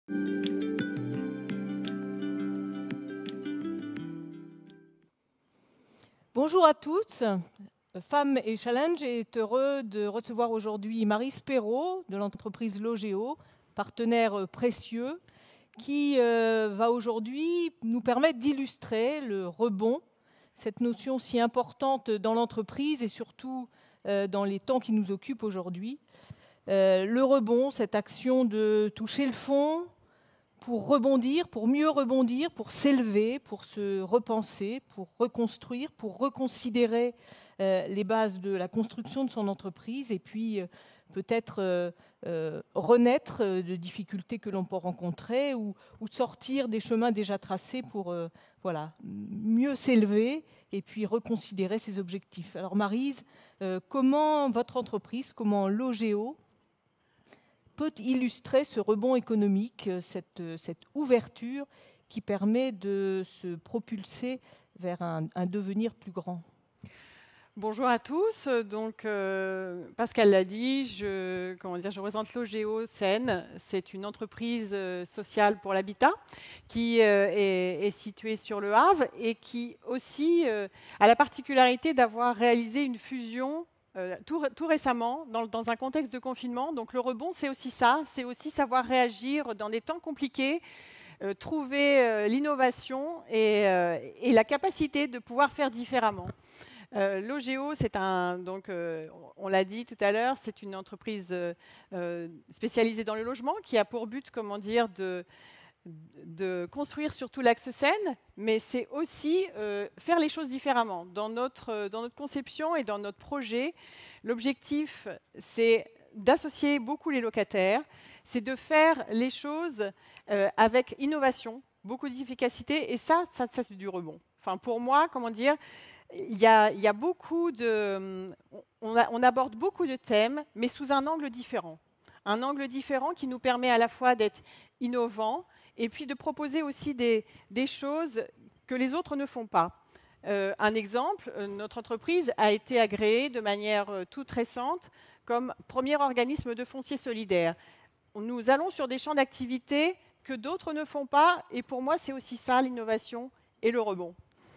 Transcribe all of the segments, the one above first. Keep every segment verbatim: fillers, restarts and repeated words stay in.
Bonjour à tous. Femmes et Challenge est heureux de recevoir aujourd'hui Maryse Perrault de l'entreprise Logeo, partenaire précieux, qui euh, va aujourd'hui nous permettre d'illustrer le rebond, cette notion si importante dans l'entreprise et surtout euh, dans les temps qui nous occupent aujourd'hui. Euh, le rebond, cette action de toucher le fond pour rebondir, pour mieux rebondir, pour s'élever, pour se repenser, pour reconstruire, pour reconsidérer euh, les bases de la construction de son entreprise et puis euh, peut-être euh, euh, renaître de difficultés que l'on peut rencontrer ou, ou sortir des chemins déjà tracés pour euh, voilà, mieux s'élever et puis reconsidérer ses objectifs. Alors Maryse, euh, comment votre entreprise, comment Logeo peut illustrer ce rebond économique, cette, cette ouverture qui permet de se propulser vers un, un devenir plus grand? Bonjour à tous. Donc, euh, Pascal l'a dit, je, comment dire, je représente Logeo Seine. C'est une entreprise euh, sociale pour l'habitat qui euh, est, est située sur le Havre et qui aussi euh, a la particularité d'avoir réalisé une fusion Euh, tout, tout récemment, dans, dans un contexte de confinement. Donc le rebond, c'est aussi ça, c'est aussi savoir réagir dans des temps compliqués, euh, trouver euh, l'innovation et, euh, et la capacité de pouvoir faire différemment. Euh, Logeo, c'est un, donc, euh, on l'a dit tout à l'heure, c'est une entreprise euh, spécialisée dans le logement qui a pour but, comment dire, de de construire surtout l'axe Seine, mais c'est aussi euh, faire les choses différemment. Dans notre, dans notre conception et dans notre projet, l'objectif, c'est d'associer beaucoup les locataires, c'est de faire les choses euh, avec innovation, beaucoup d'efficacité, et ça, ça, ça c'est du rebond. Enfin, pour moi, comment dire, il y a, il y a beaucoup de... On, a, on aborde beaucoup de thèmes, mais sous un angle différent. Un angle différent qui nous permet à la fois d'être innovant, et puis de proposer aussi des, des choses que les autres ne font pas. Euh, un exemple, notre entreprise a été agréée de manière euh, toute récente comme premier organisme de foncier solidaire. Nous allons sur des champs d'activité que d'autres ne font pas, et pour moi, c'est aussi ça, l'innovation et le rebond.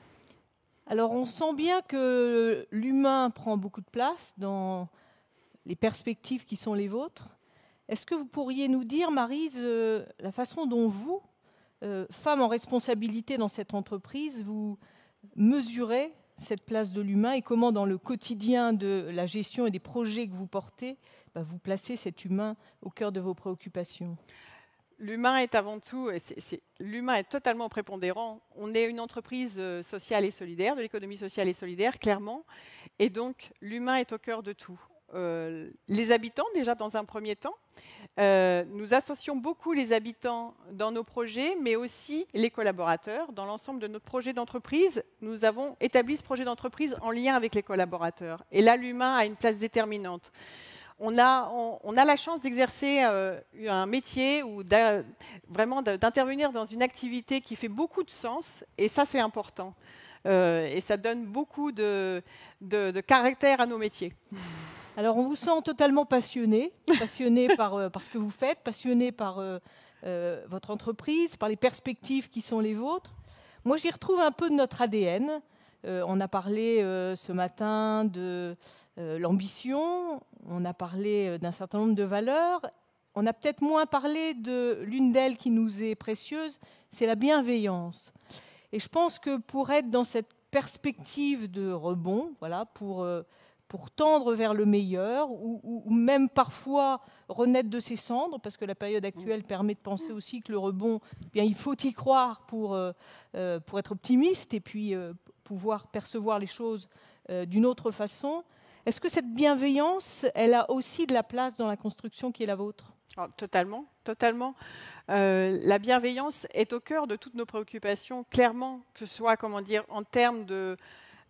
Alors, on sent bien que l'humain prend beaucoup de place dans les perspectives qui sont les vôtres. Est-ce que vous pourriez nous dire, Maryse, euh, la façon dont vous, euh, femme en responsabilité dans cette entreprise, vous mesurez cette place de l'humain et comment, dans le quotidien de la gestion et des projets que vous portez, bah, vous placez cet humain au cœur de vos préoccupations? L'humain est avant tout, l'humain est totalement prépondérant. On est une entreprise sociale et solidaire, de l'économie sociale et solidaire, clairement. Et donc, l'humain est au cœur de tout. Euh, les habitants, déjà dans un premier temps. Euh, nous associons beaucoup les habitants dans nos projets, mais aussi les collaborateurs. Dans l'ensemble de notre projet d'entreprise, nous avons établi ce projet d'entreprise en lien avec les collaborateurs. Et là, l'humain a une place déterminante. On a, on, on a la chance d'exercer euh, un métier ou vraiment d'intervenir dans une activité qui fait beaucoup de sens, et ça, c'est important. Euh, et ça donne beaucoup de, de, de caractère à nos métiers. Alors, on vous sent totalement passionné, passionné par, euh, par ce que vous faites, passionné par euh, euh, votre entreprise, par les perspectives qui sont les vôtres. Moi, j'y retrouve un peu de notre A D N. Euh, on a parlé euh, ce matin de euh, l'ambition, on a parlé d'un certain nombre de valeurs. On a peut-être moins parlé de l'une d'elles qui nous est précieuse, c'est la bienveillance. Et je pense que pour être dans cette perspective de rebond, voilà, pour... Euh, pour tendre vers le meilleur, ou, ou, ou même parfois renaître de ses cendres, parce que la période actuelle permet de penser aussi que le rebond, eh bien, il faut y croire pour, euh, pour être optimiste et puis euh, pouvoir percevoir les choses euh, d'une autre façon. Est-ce que cette bienveillance, elle a aussi de la place dans la construction qui est la vôtre? Oh, totalement, totalement. Euh, la bienveillance est au cœur de toutes nos préoccupations, clairement, que ce soit, comment dire, en termes de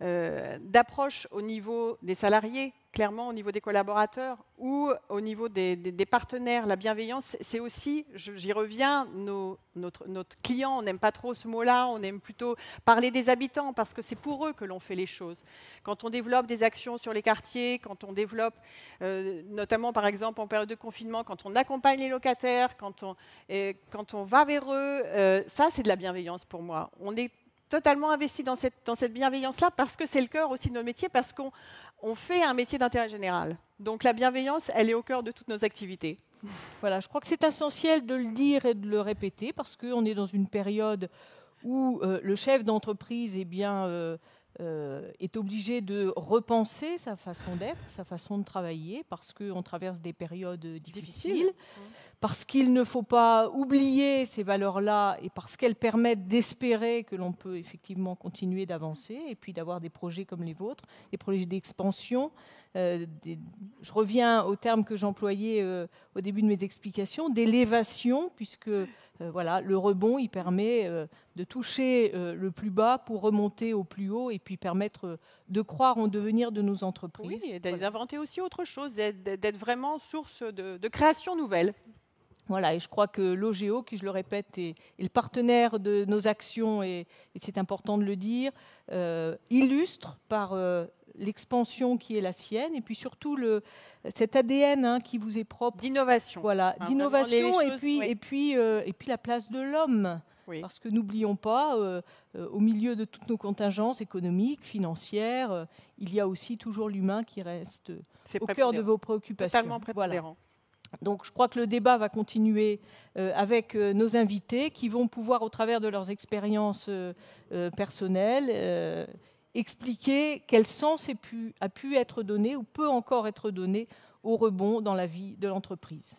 euh, d'approche au niveau des salariés, clairement au niveau des collaborateurs ou au niveau des, des, des partenaires. La bienveillance, c'est aussi, j'y reviens, nos, notre, notre client, on n'aime pas trop ce mot-là, on aime plutôt parler des habitants parce que c'est pour eux que l'on fait les choses. Quand on développe des actions sur les quartiers, quand on développe, euh, notamment par exemple en période de confinement, quand on accompagne les locataires, quand on, et, quand on va vers eux, euh, ça c'est de la bienveillance pour moi. On est totalement investi dans cette, dans cette bienveillance-là parce que c'est le cœur aussi de nos métiers, parce qu'on on fait un métier d'intérêt général. Donc la bienveillance, elle est au cœur de toutes nos activités. Voilà, je crois que c'est essentiel de le dire et de le répéter parce qu'on est dans une période où euh, le chef d'entreprise eh bien, euh, euh, est obligé de repenser sa façon d'être, sa façon de travailler, parce qu'on traverse des périodes difficiles, Difficile. parce qu'il ne faut pas oublier ces valeurs-là et parce qu'elles permettent d'espérer que l'on peut effectivement continuer d'avancer et puis d'avoir des projets comme les vôtres, des projets d'expansion. Euh, des, je reviens au terme que j'employais euh, au début de mes explications, d'élévation, puisque euh, voilà, le rebond, il permet euh, de toucher euh, le plus bas pour remonter au plus haut et puis permettre euh, de croire en devenir de nos entreprises. Oui, et d'inventer voilà. aussi autre chose, d'être vraiment source de, de création nouvelle. Voilà, et je crois que l'O G O, qui, je le répète, est, est le partenaire de nos actions, et, et c'est important de le dire, euh, illustre par euh, l'expansion qui est la sienne, et puis surtout le, cet A D N hein, qui vous est propre. D'innovation. Voilà, hein, d'innovation, et, puis, oui. et, puis, euh, et puis la place de l'homme. Oui. Parce que n'oublions pas, euh, euh, au milieu de toutes nos contingences économiques, financières, euh, il y a aussi toujours l'humain qui reste au cœur de vos préoccupations. Totalement prépondérant. Voilà. Donc, je crois que le débat va continuer euh, avec euh, nos invités qui vont pouvoir, au travers de leurs expériences euh, euh, personnelles, euh, expliquer quel sens a pu, a pu être donné ou peut encore être donné au rebond dans la vie de l'entreprise.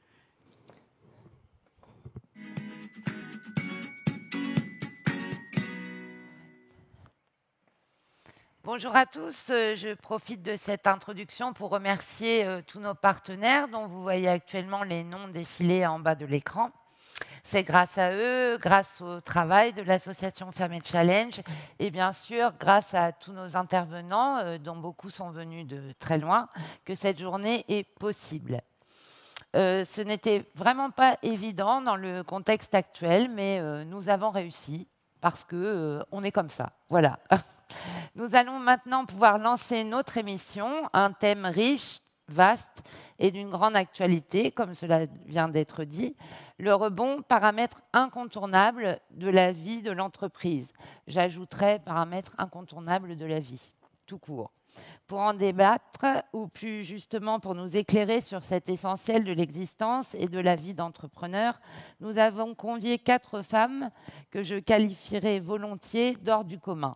Bonjour à tous, je profite de cette introduction pour remercier euh, tous nos partenaires dont vous voyez actuellement les noms défiler en bas de l'écran. C'est grâce à eux, grâce au travail de l'association Femmes et Challenge et bien sûr grâce à tous nos intervenants, euh, dont beaucoup sont venus de très loin, que cette journée est possible. Euh, ce n'était vraiment pas évident dans le contexte actuel, mais euh, nous avons réussi parce qu'on euh, est comme ça. Voilà. Nous allons maintenant pouvoir lancer notre émission, un thème riche, vaste et d'une grande actualité, comme cela vient d'être dit, le rebond, paramètre incontournable de la vie de l'entreprise. J'ajouterai paramètre incontournable de la vie, tout court. Pour en débattre, ou plus justement pour nous éclairer sur cet essentiel de l'existence et de la vie d'entrepreneur, nous avons convié quatre femmes que je qualifierais volontiers d'hors du commun.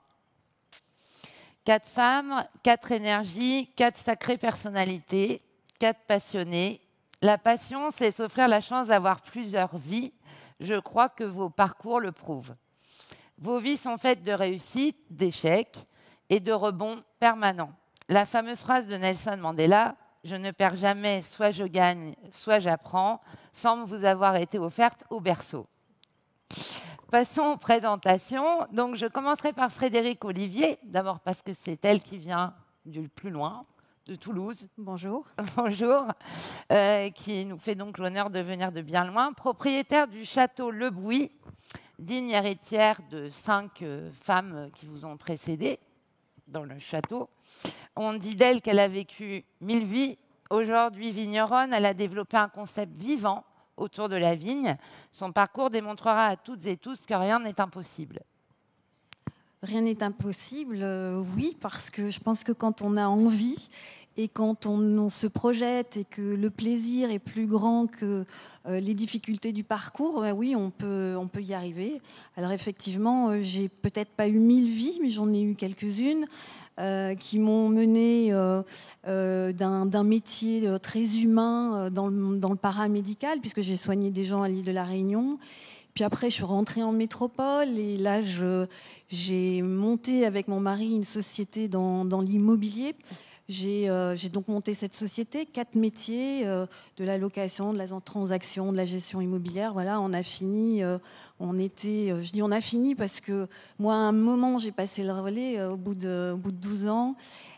Quatre femmes, quatre énergies, quatre sacrées personnalités, quatre passionnés. La passion, c'est s'offrir la chance d'avoir plusieurs vies. Je crois que vos parcours le prouvent. Vos vies sont faites de réussites, d'échecs et de rebonds permanents. La fameuse phrase de Nelson Mandela, « Je ne perds jamais, soit je gagne, soit j'apprends », semble vous avoir été offerte au berceau. Passons aux présentations. Donc, je commencerai par Frédérique Olivier, d'abord parce que c'est elle qui vient du plus loin, de Toulouse. Bonjour. Bonjour. Euh, qui nous fait donc l'honneur de venir de bien loin. Propriétaire du château Le Bouilly, digne héritière de cinq euh, femmes qui vous ont précédé dans le château. On dit d'elle qu'elle a vécu mille vies. Aujourd'hui vigneronne, elle a développé un concept vivant autour de la vigne. Son parcours démontrera à toutes et tous que rien n'est impossible. Rien n'est impossible, euh, oui, parce que je pense que quand on a envie et quand on, on se projette et que le plaisir est plus grand que euh, les difficultés du parcours, ben oui, on peut, on peut y arriver. Alors effectivement, euh, j'ai peut-être pas eu mille vies, mais j'en ai eu quelques-unes euh, qui m'ont mené euh, euh, d'un, d'un métier euh, très humain euh, dans, le, dans le paramédical, puisque j'ai soigné des gens à l'île de la Réunion. Puis après, je suis rentrée en métropole et là, je, j'ai monté avec mon mari une société dans, dans l'immobilier. j'ai euh, donc monté cette société, quatre métiers, euh, de la location, de la transaction, de la gestion immobilière. Voilà, on a fini, euh, on était, euh, je dis on a fini parce que moi, à un moment, j'ai passé le relais euh, au, bout de, au bout de douze ans.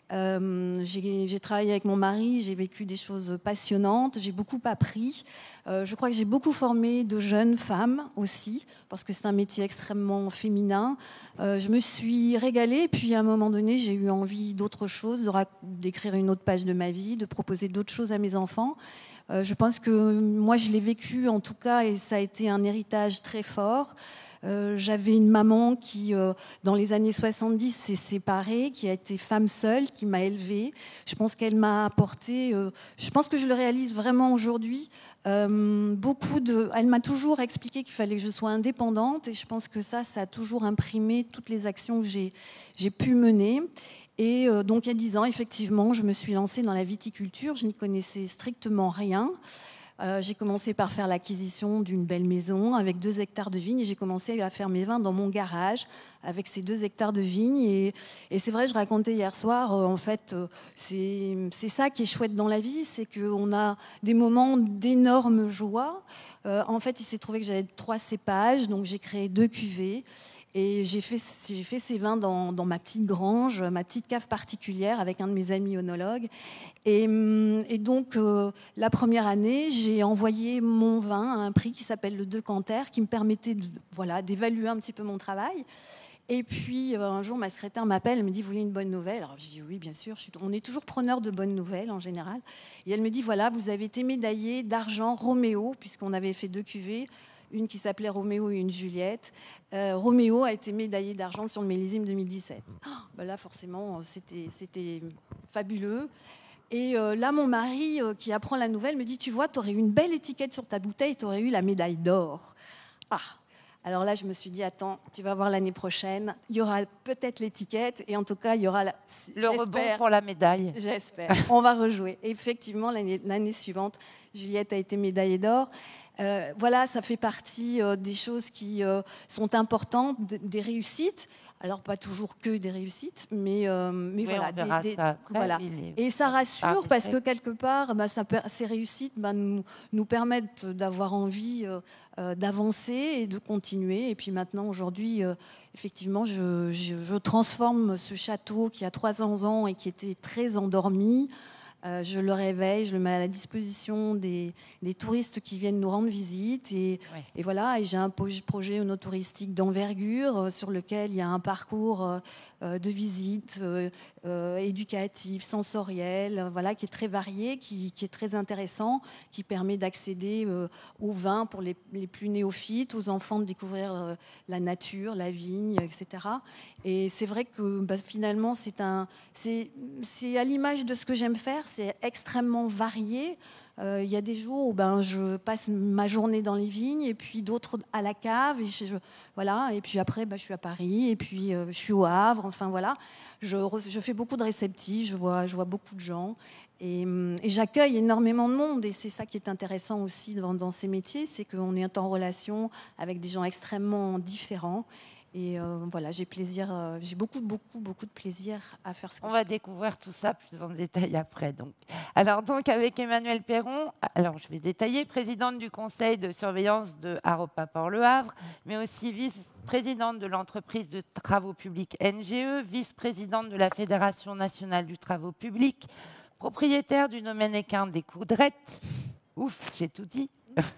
Euh, j'ai travaillé avec mon mari, j'ai vécu des choses passionnantes, j'ai beaucoup appris. Euh, je crois que j'ai beaucoup formé de jeunes femmes aussi, parce que c'est un métier extrêmement féminin. Euh, je me suis régalée, puis à un moment donné, j'ai eu envie d'autre chose, d'écrire une autre page de ma vie, de proposer d'autres choses à mes enfants. Euh, je pense que moi, je l'ai vécu en tout cas, et ça a été un héritage très fort. Euh, J'avais une maman qui, euh, dans les années soixante-dix, s'est séparée, qui a été femme seule, qui m'a élevée. Je pense qu'elle m'a apporté, euh, je pense que je le réalise vraiment aujourd'hui, euh, beaucoup de... Elle m'a toujours expliqué qu'il fallait que je sois indépendante, et je pense que ça, ça a toujours imprimé toutes les actions que j'ai pu mener. Et euh, donc, il y a dix ans, effectivement, je me suis lancée dans la viticulture. Je n'y connaissais strictement rien. Euh, j'ai commencé par faire l'acquisition d'une belle maison avec deux hectares de vignes, et j'ai commencé à faire mes vins dans mon garage avec ces deux hectares de vignes. Et, et c'est vrai, je racontais hier soir, euh, en fait, euh, c'est ça qui est chouette dans la vie, c'est qu'on a des moments d'énorme joie. Euh, en fait, il s'est trouvé que j'avais trois cépages, donc j'ai créé deux cuvées. Et j'ai fait, j'ai fait ces vins dans, dans ma petite grange, ma petite cave particulière avec un de mes amis œnologues. Et, et donc, euh, la première année, j'ai envoyé mon vin à un prix qui s'appelle le Decanter, qui me permettait de, voilà, d'évaluer un petit peu mon travail. Et puis, euh, un jour, ma secrétaire m'appelle, elle me dit, vous voulez une bonne nouvelle? Alors, je dis, oui, bien sûr. Je suis, on est toujours preneur de bonnes nouvelles, en général. Et elle me dit, voilà, vous avez été médaillé d'argent Roméo, puisqu'on avait fait deux cuvées, une qui s'appelait Roméo et une Juliette. Euh, Roméo a été médaillé d'argent sur le millésime deux mille dix-sept. Oh, ben là, forcément, c'était fabuleux. Et euh, là, mon mari, euh, qui apprend la nouvelle, me dit, tu vois, tu aurais eu une belle étiquette sur ta bouteille, tu aurais eu la médaille d'or. Ah, alors là, je me suis dit, attends, tu vas voir l'année prochaine, il y aura peut-être l'étiquette, et en tout cas, il y aura la... le rebond pour la médaille. J'espère. On va rejouer. Et effectivement, l'année suivante, Juliette a été médaillée d'or. Euh, voilà, ça fait partie euh, des choses qui euh, sont importantes, de, des réussites. Alors, pas toujours que des réussites, mais, euh, mais oui, voilà. Des, des, après, voilà. Et ça rassure parce que quelque part, bah, ça, ces réussites bah, nous, nous permettent d'avoir envie euh, euh, d'avancer et de continuer. Et puis maintenant, aujourd'hui, euh, effectivement, je, je, je transforme ce château qui a trois cents ans et qui était très endormi. Euh, je le réveille, je le mets à la disposition des, des touristes qui viennent nous rendre visite. Et, ouais. et voilà, et j'ai un projet touristique d'envergure euh, sur lequel il y a un parcours euh, de visite euh, euh, éducatif, sensoriel, euh, voilà, qui est très varié, qui, qui est très intéressant, qui permet d'accéder euh, au vin pour les, les plus néophytes, aux enfants de découvrir euh, la nature, la vigne, et cetera. Et c'est vrai que bah, finalement, c'est un, c'est, c'est à l'image de ce que j'aime faire. C'est extrêmement varié. Euh, il y a des jours où ben, je passe ma journée dans les vignes et puis d'autres à la cave. Et, je, voilà, et puis après, ben, je suis à Paris et puis euh, je suis au Havre. Enfin, voilà. je, je fais beaucoup de réceptifs, je vois, je vois beaucoup de gens. Et, et j'accueille énormément de monde. Et c'est ça qui est intéressant aussi dans, dans ces métiers, c'est qu'on est en relation avec des gens extrêmement différents. Et euh, voilà, j'ai plaisir, euh, j'ai beaucoup, beaucoup, beaucoup de plaisir à faire ce que On je va fais. découvrir tout ça plus en détail après. Donc. Alors donc avec Emmanuelle Perron, alors je vais détailler, présidente du conseil de surveillance de Haropa Port-le Havre, mais aussi vice-présidente de l'entreprise de travaux publics N G E, vice-présidente de la Fédération nationale du travaux public, propriétaire du domaine équin des Coudrettes. Ouf, j'ai tout dit.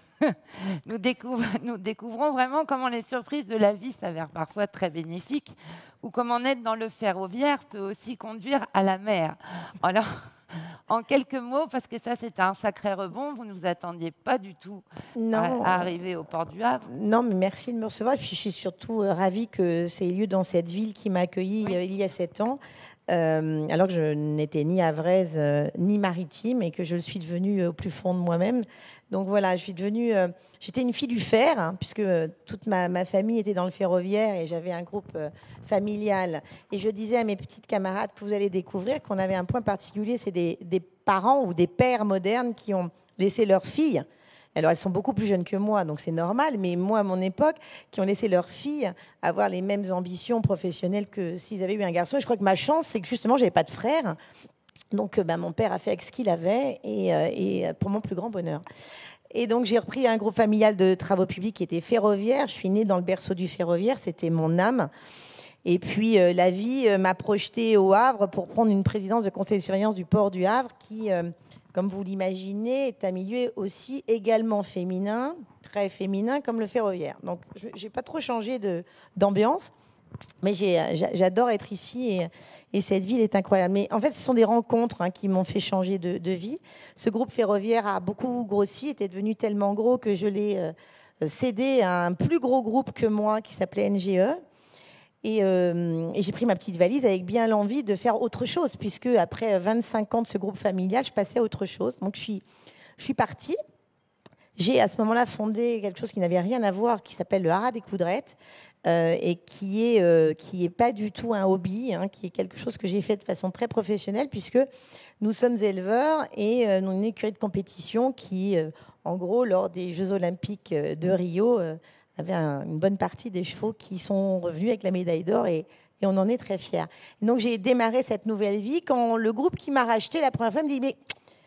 Nous, découvre, nous découvrons vraiment comment les surprises de la vie s'avèrent parfois très bénéfiques ou comment être dans le ferroviaire peut aussi conduire à la mer. Alors, en quelques mots, parce que ça c'était un sacré rebond, vous ne vous attendiez pas du tout non, à, à arriver au port du Havre. Non, mais merci de me recevoir. Et puis, je suis surtout ravie que c'est lieu dans cette ville qui m'a accueillie oui. il y a sept ans. Euh, alors que je n'étais ni havraise euh, ni maritime et que je le suis devenue euh, au plus fond de moi-même. Donc voilà, je suis devenue... Euh, j'étais une fille du fer, hein, puisque euh, toute ma, ma famille était dans le ferroviaire et j'avais un groupe euh, familial. Et je disais à mes petites camarades que vous allez découvrir qu'on avait un point particulier, c'est des, des parents ou des pères modernes qui ont laissé leurs filles. Alors, elles sont beaucoup plus jeunes que moi, donc c'est normal. Mais moi, à mon époque, qui ont laissé leurs filles avoir les mêmes ambitions professionnelles que s'ils avaient eu un garçon. Et je crois que ma chance, c'est que justement, je n'avais pas de frère. Donc, ben, mon père a fait avec ce qu'il avait, et, euh, et pour mon plus grand bonheur. Et donc, j'ai repris un groupe familial de travaux publics qui était ferroviaire. Je suis née dans le berceau du ferroviaire, c'était mon âme. Et puis, euh, la vie euh, m'a projetée au Havre pour prendre une présidence de conseil de surveillance du port du Havre, qui, euh, comme vous l'imaginez, est un milieu aussi également féminin, très féminin, comme le ferroviaire. Donc, je n'ai pas trop changé de, d'ambiance. Mais j'adore être ici et, et cette ville est incroyable. Mais en fait, ce sont des rencontres hein, qui m'ont fait changer de, de vie. Ce groupe ferroviaire a beaucoup grossi, était devenu tellement gros que je l'ai euh, cédé à un plus gros groupe que moi qui s'appelait N G E. Et, euh, et j'ai pris ma petite valise avec bien l'envie de faire autre chose, puisque après vingt-cinq ans de ce groupe familial, je passais à autre chose. Donc je suis, je suis partie. J'ai à ce moment-là fondé quelque chose qui n'avait rien à voir, qui s'appelle le Haras des Coudrettes. Euh, et qui est, euh, qui est pas du tout un hobby, hein, qui est quelque chose que j'ai fait de façon très professionnelle, puisque nous sommes éleveurs et euh, nous avons une écurie de compétition qui, euh, en gros, lors des Jeux Olympiques de Rio, euh, avait un, une bonne partie des chevaux qui sont revenus avec la médaille d'or et, et on en est très fiers. Et donc j'ai démarré cette nouvelle vie quand le groupe qui m'a racheté la première fois me dit « mais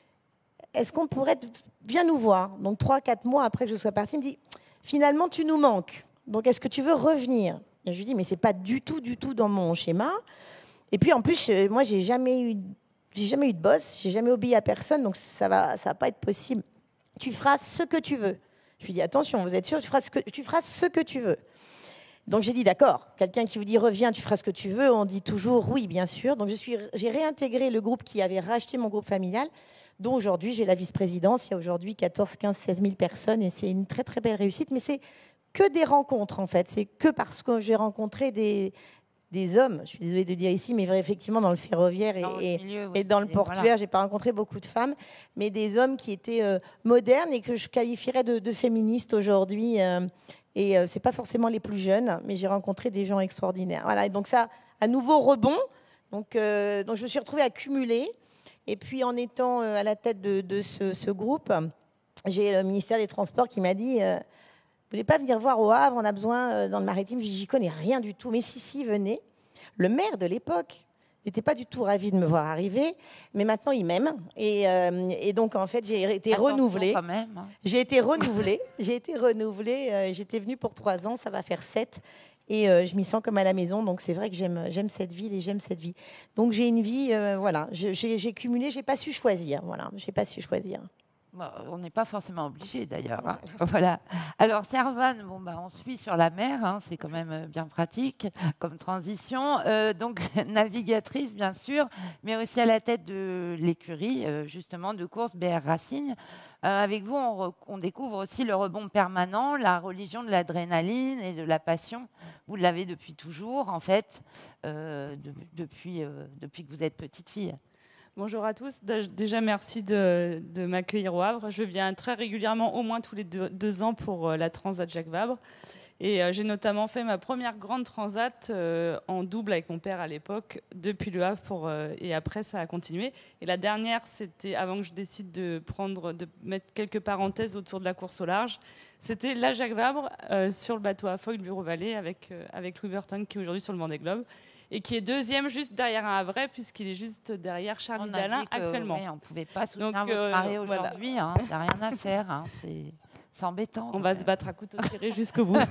est-ce qu'on pourrait... Viens nous voir ». Donc trois, quatre mois après que je sois partie, il me dit « finalement, tu nous manques. Donc, est-ce que tu veux revenir ?» Et je lui dis, mais c'est pas du tout, du tout dans mon schéma. Et puis, en plus, moi, j'ai jamais eu, j'ai jamais eu de boss, j'ai jamais obéi à personne, donc ça va, ça va pas être possible. Tu feras ce que tu veux. Je lui dis, attention, vous êtes sûr, tu feras ce que, tu feras ce que tu veux. Donc, j'ai dit, d'accord. Quelqu'un qui vous dit, reviens, tu feras ce que tu veux, on dit toujours, oui, bien sûr. Donc, je suis, j'ai réintégré le groupe qui avait racheté mon groupe familial, dont aujourd'hui, j'ai la vice-présidence. Il y a aujourd'hui quatorze, quinze, seize mille personnes, et c'est une très, très belle réussite. Mais c'est que des rencontres, en fait. C'est que parce que j'ai rencontré des, des hommes, je suis désolée de dire ici, mais effectivement, dans le ferroviaire et dans, et, milieu, oui, et dans le portuaire, voilà. J'ai pas rencontré beaucoup de femmes, mais des hommes qui étaient euh, modernes et que je qualifierais de, de féministes aujourd'hui. Euh, et euh, c'est pas forcément les plus jeunes, mais j'ai rencontré des gens extraordinaires. Voilà, et donc ça, à nouveau rebond. Donc, euh, donc je me suis retrouvée accumulée. Et puis, en étant euh, à la tête de, de ce, ce groupe, j'ai le ministère des Transports qui m'a dit... Euh, vous ne voulez pas venir voir au Havre, on a besoin euh, dans le maritime. Je dis, j'y connais rien du tout. Mais si, si, venez. Le maire de l'époque n'était pas du tout ravi de me voir arriver, mais maintenant il m'aime. Et, euh, et donc, en fait, j'ai été Attention renouvelée. Quand même, hein. J'ai été renouvelée. J'ai été renouvelée. Euh, J'étais venue pour trois ans, ça va faire sept. Et euh, je m'y sens comme à la maison. Donc, c'est vrai que j'aime cette ville et j'aime cette vie. Donc, j'ai une vie, euh, voilà. J'ai cumulé, je n'ai pas su choisir. Voilà, je n'ai pas su choisir. Bon, on n'est pas forcément obligé d'ailleurs. Hein. Voilà. Alors Servane, bon, bah, on suit sur la mer, hein, c'est quand même bien pratique comme transition. Euh, donc navigatrice bien sûr, mais aussi à la tête de l'écurie euh, justement de course B R Racing. Euh, avec vous, on, on découvre aussi le rebond permanent, la religion de l'adrénaline et de la passion. Vous l'avez depuis toujours en fait, euh, de, depuis, euh, depuis que vous êtes petite fille. Bonjour à tous. Déjà, merci de, de m'accueillir au Havre. Je viens très régulièrement, au moins tous les deux, deux ans, pour la Transat Jacques Vabre. Et euh, j'ai notamment fait ma première grande transat euh, en double avec mon père à l'époque, depuis le Havre, pour, euh, et après, ça a continué. Et la dernière, c'était avant que je décide de, prendre, de mettre quelques parenthèses autour de la course au large. C'était la Jacques Vabre euh, sur le bateau à Foyle Bureau-Vallée avec, euh, avec Louis Burton, qui est aujourd'hui sur le Vendée Globe. Et qui est deuxième juste derrière un Havrais, puisqu'il est juste derrière Charlie Dalin actuellement. Oui, on ne pouvait pas soutenir Donc, votre euh, mari aujourd'hui, il voilà. n'y a rien à faire, hein, c'est embêtant. On va se battre à couteau tiré jusqu'au bout.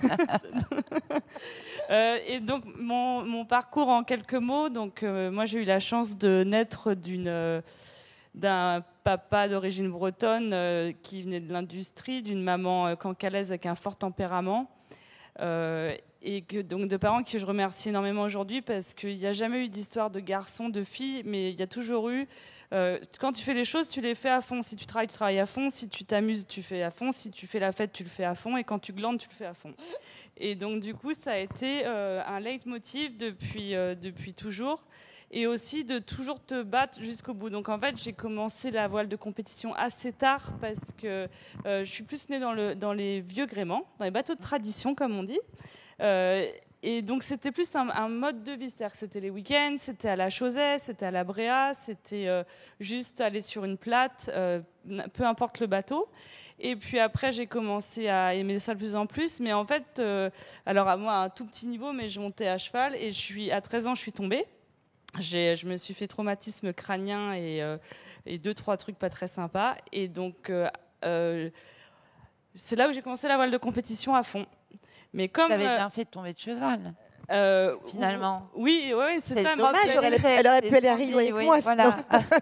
euh, et donc, mon, mon parcours en quelques mots, donc, euh, moi j'ai eu la chance de naître d'une... Euh, d'un papa d'origine bretonne euh, qui venait de l'industrie, d'une maman euh, cancalaise avec un fort tempérament. Euh, et que, donc de parents que je remercie énormément aujourd'hui parce qu'il n'y a jamais eu d'histoire de garçon, de fille, mais il y a toujours eu, euh, quand tu fais les choses, tu les fais à fond. Si tu travailles, tu travailles à fond. Si tu t'amuses, tu fais à fond. Si tu fais la fête, tu le fais à fond. Et quand tu glandes, tu le fais à fond. Et donc du coup, ça a été euh, un leitmotiv depuis, euh, depuis toujours. Et aussi de toujours te battre jusqu'au bout. Donc en fait, j'ai commencé la voile de compétition assez tard parce que euh, je suis plus née dans, le, dans les vieux gréements, dans les bateaux de tradition, comme on dit. Euh, et donc c'était plus un, un mode de vie, c'est-à-dire que c'était les week-ends, c'était à la Chausée, c'était à la Bréa, c'était euh, juste aller sur une plate, euh, peu importe le bateau. Et puis après, j'ai commencé à aimer ça de plus en plus. Mais en fait, euh, alors à moi, à un tout petit niveau, mais je montais à cheval et je suis, à treize ans, je suis tombée. je me suis fait traumatisme crânien et, euh, et deux, trois trucs pas très sympas. Et donc, euh, euh, c'est là où j'ai commencé la voile de compétition à fond. Mais comme, Vous avez bien fait de tomber de cheval. Euh, Finalement. Oui, oui, c'est ça. Dommage, elle, elle, elle aurait pu aller à Rio avec oui, moi. Voilà.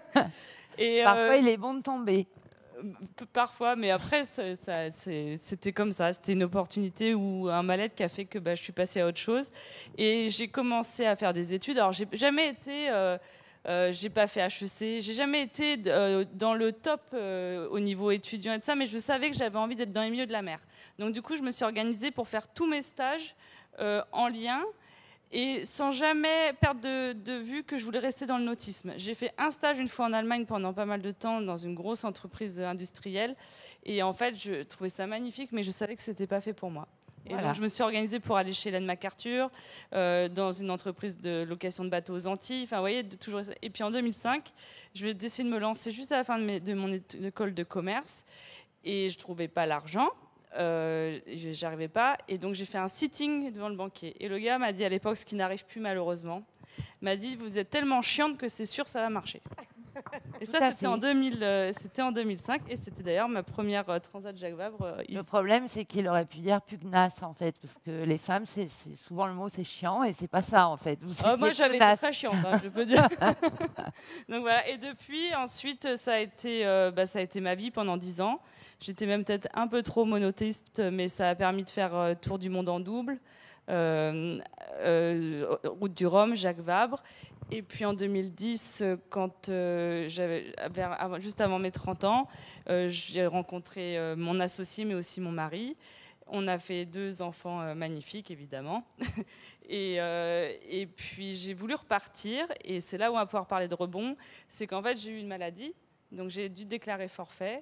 Et Parfois, euh, il est bon de tomber. Parfois, mais après, c'était comme ça. C'était une opportunité ou un mal-être qui a fait que bah, je suis passée à autre chose. Et j'ai commencé à faire des études. Alors, j'ai jamais été... Euh, Euh, j'ai pas fait H E C, j'ai jamais été euh, dans le top euh, au niveau étudiant et de ça, mais je savais que j'avais envie d'être dans les milieux de la mer. Donc du coup, je me suis organisée pour faire tous mes stages euh, en lien et sans jamais perdre de, de vue que je voulais rester dans le nautisme. J'ai fait un stage une fois en Allemagne pendant pas mal de temps dans une grosse entreprise industrielle et en fait, je trouvais ça magnifique, mais je savais que c'était pas fait pour moi. Et voilà. Donc, je me suis organisée pour aller chez Ellen MacArthur, euh, dans une entreprise de location de bateaux aux Antilles. Enfin, vous voyez, de toujours... Et puis en deux mille cinq, je vais décider de me lancer juste à la fin de, mes, de mon école de commerce. Et je ne trouvais pas l'argent. Euh, J'arrivais pas. Et donc, j'ai fait un sitting devant le banquier. Et le gars m'a dit à l'époque, ce qui n'arrive plus malheureusement, m'a dit, vous êtes tellement chiante que c'est sûr, ça va marcher. Et ça, c'était en, deux mille, euh, en deux mille cinq, et c'était d'ailleurs ma première euh, Transat Jacques Vabre. Euh, le problème, c'est qu'il aurait pu dire pugnace, en fait, parce que les femmes, c'est souvent le mot, c'est chiant, et c'est pas ça, en fait. Vous oh, moi, j'avais été très chiante, hein, je peux dire. Donc voilà, et depuis, ensuite, ça a été, euh, bah, ça a été ma vie pendant dix ans. J'étais même peut-être un peu trop monothéiste, mais ça a permis de faire euh, tour du monde en double. Euh, euh, Route du Rhum, Jacques Vabre. Et puis en deux mille dix, quand euh, j'avais, juste avant mes trente ans, euh, j'ai rencontré euh, mon associé, mais aussi mon mari. On a fait deux enfants euh, magnifiques, évidemment. et, euh, et puis j'ai voulu repartir. Et c'est là où on va pouvoir parler de rebond. C'est qu'en fait, j'ai eu une maladie. Donc j'ai dû déclarer forfait.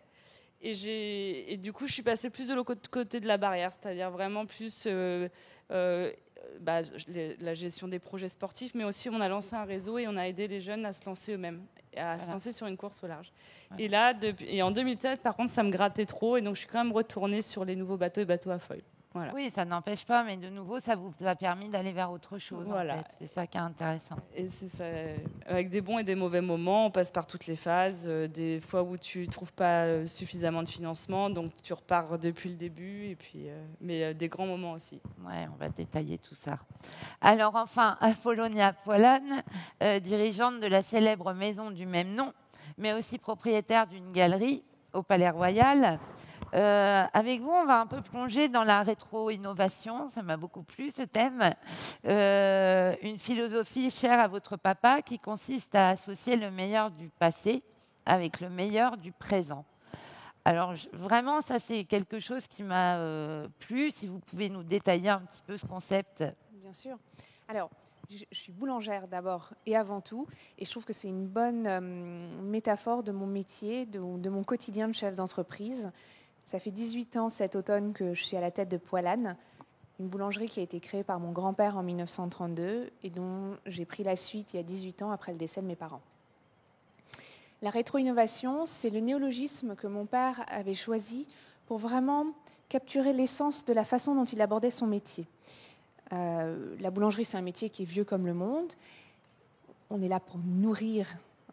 Et, et du coup, je suis passée plus de l'autre côté de la barrière, c'est-à-dire vraiment plus euh, euh, bah, les, la gestion des projets sportifs, mais aussi on a lancé un réseau et on a aidé les jeunes à se lancer eux-mêmes, à voilà. se lancer sur une course au large. Voilà. Et là, depuis, et en deux mille sept, par contre, ça me grattait trop, et donc je suis quand même retournée sur les nouveaux bateaux et bateaux à foil. Voilà. Oui, ça n'empêche pas, mais de nouveau, ça vous a permis d'aller vers autre chose. Voilà. En fait. C'est ça qui est intéressant. Et c'est ça. Avec des bons et des mauvais moments, on passe par toutes les phases. Euh, des fois où tu ne trouves pas suffisamment de financement, donc tu repars depuis le début. Et puis, euh, mais euh, des grands moments aussi. Ouais, on va détailler tout ça. Alors enfin, Apollonia Poilane, euh, dirigeante de la célèbre maison du même nom, mais aussi propriétaire d'une galerie au Palais Royal. Euh, avec vous, on va un peu plonger dans la rétro-innovation. Ça m'a beaucoup plu, ce thème. Euh, une philosophie chère à votre papa qui consiste à associer le meilleur du passé avec le meilleur du présent. Alors, je, vraiment, ça, c'est quelque chose qui m'a euh, plu. Si vous pouvez nous détailler un petit peu ce concept. Bien sûr. Alors, je, je suis boulangère d'abord et avant tout. Et je trouve que c'est une bonne euh, métaphore de mon métier, de, de mon quotidien de chef d'entreprise. Ça fait dix-huit ans cet automne que je suis à la tête de Poilane, une boulangerie qui a été créée par mon grand-père en mille neuf cent trente-deux et dont j'ai pris la suite il y a dix-huit ans après le décès de mes parents. La rétro-innovation, c'est le néologisme que mon père avait choisi pour vraiment capturer l'essence de la façon dont il abordait son métier. Euh, la boulangerie, c'est un métier qui est vieux comme le monde. On est là pour nourrir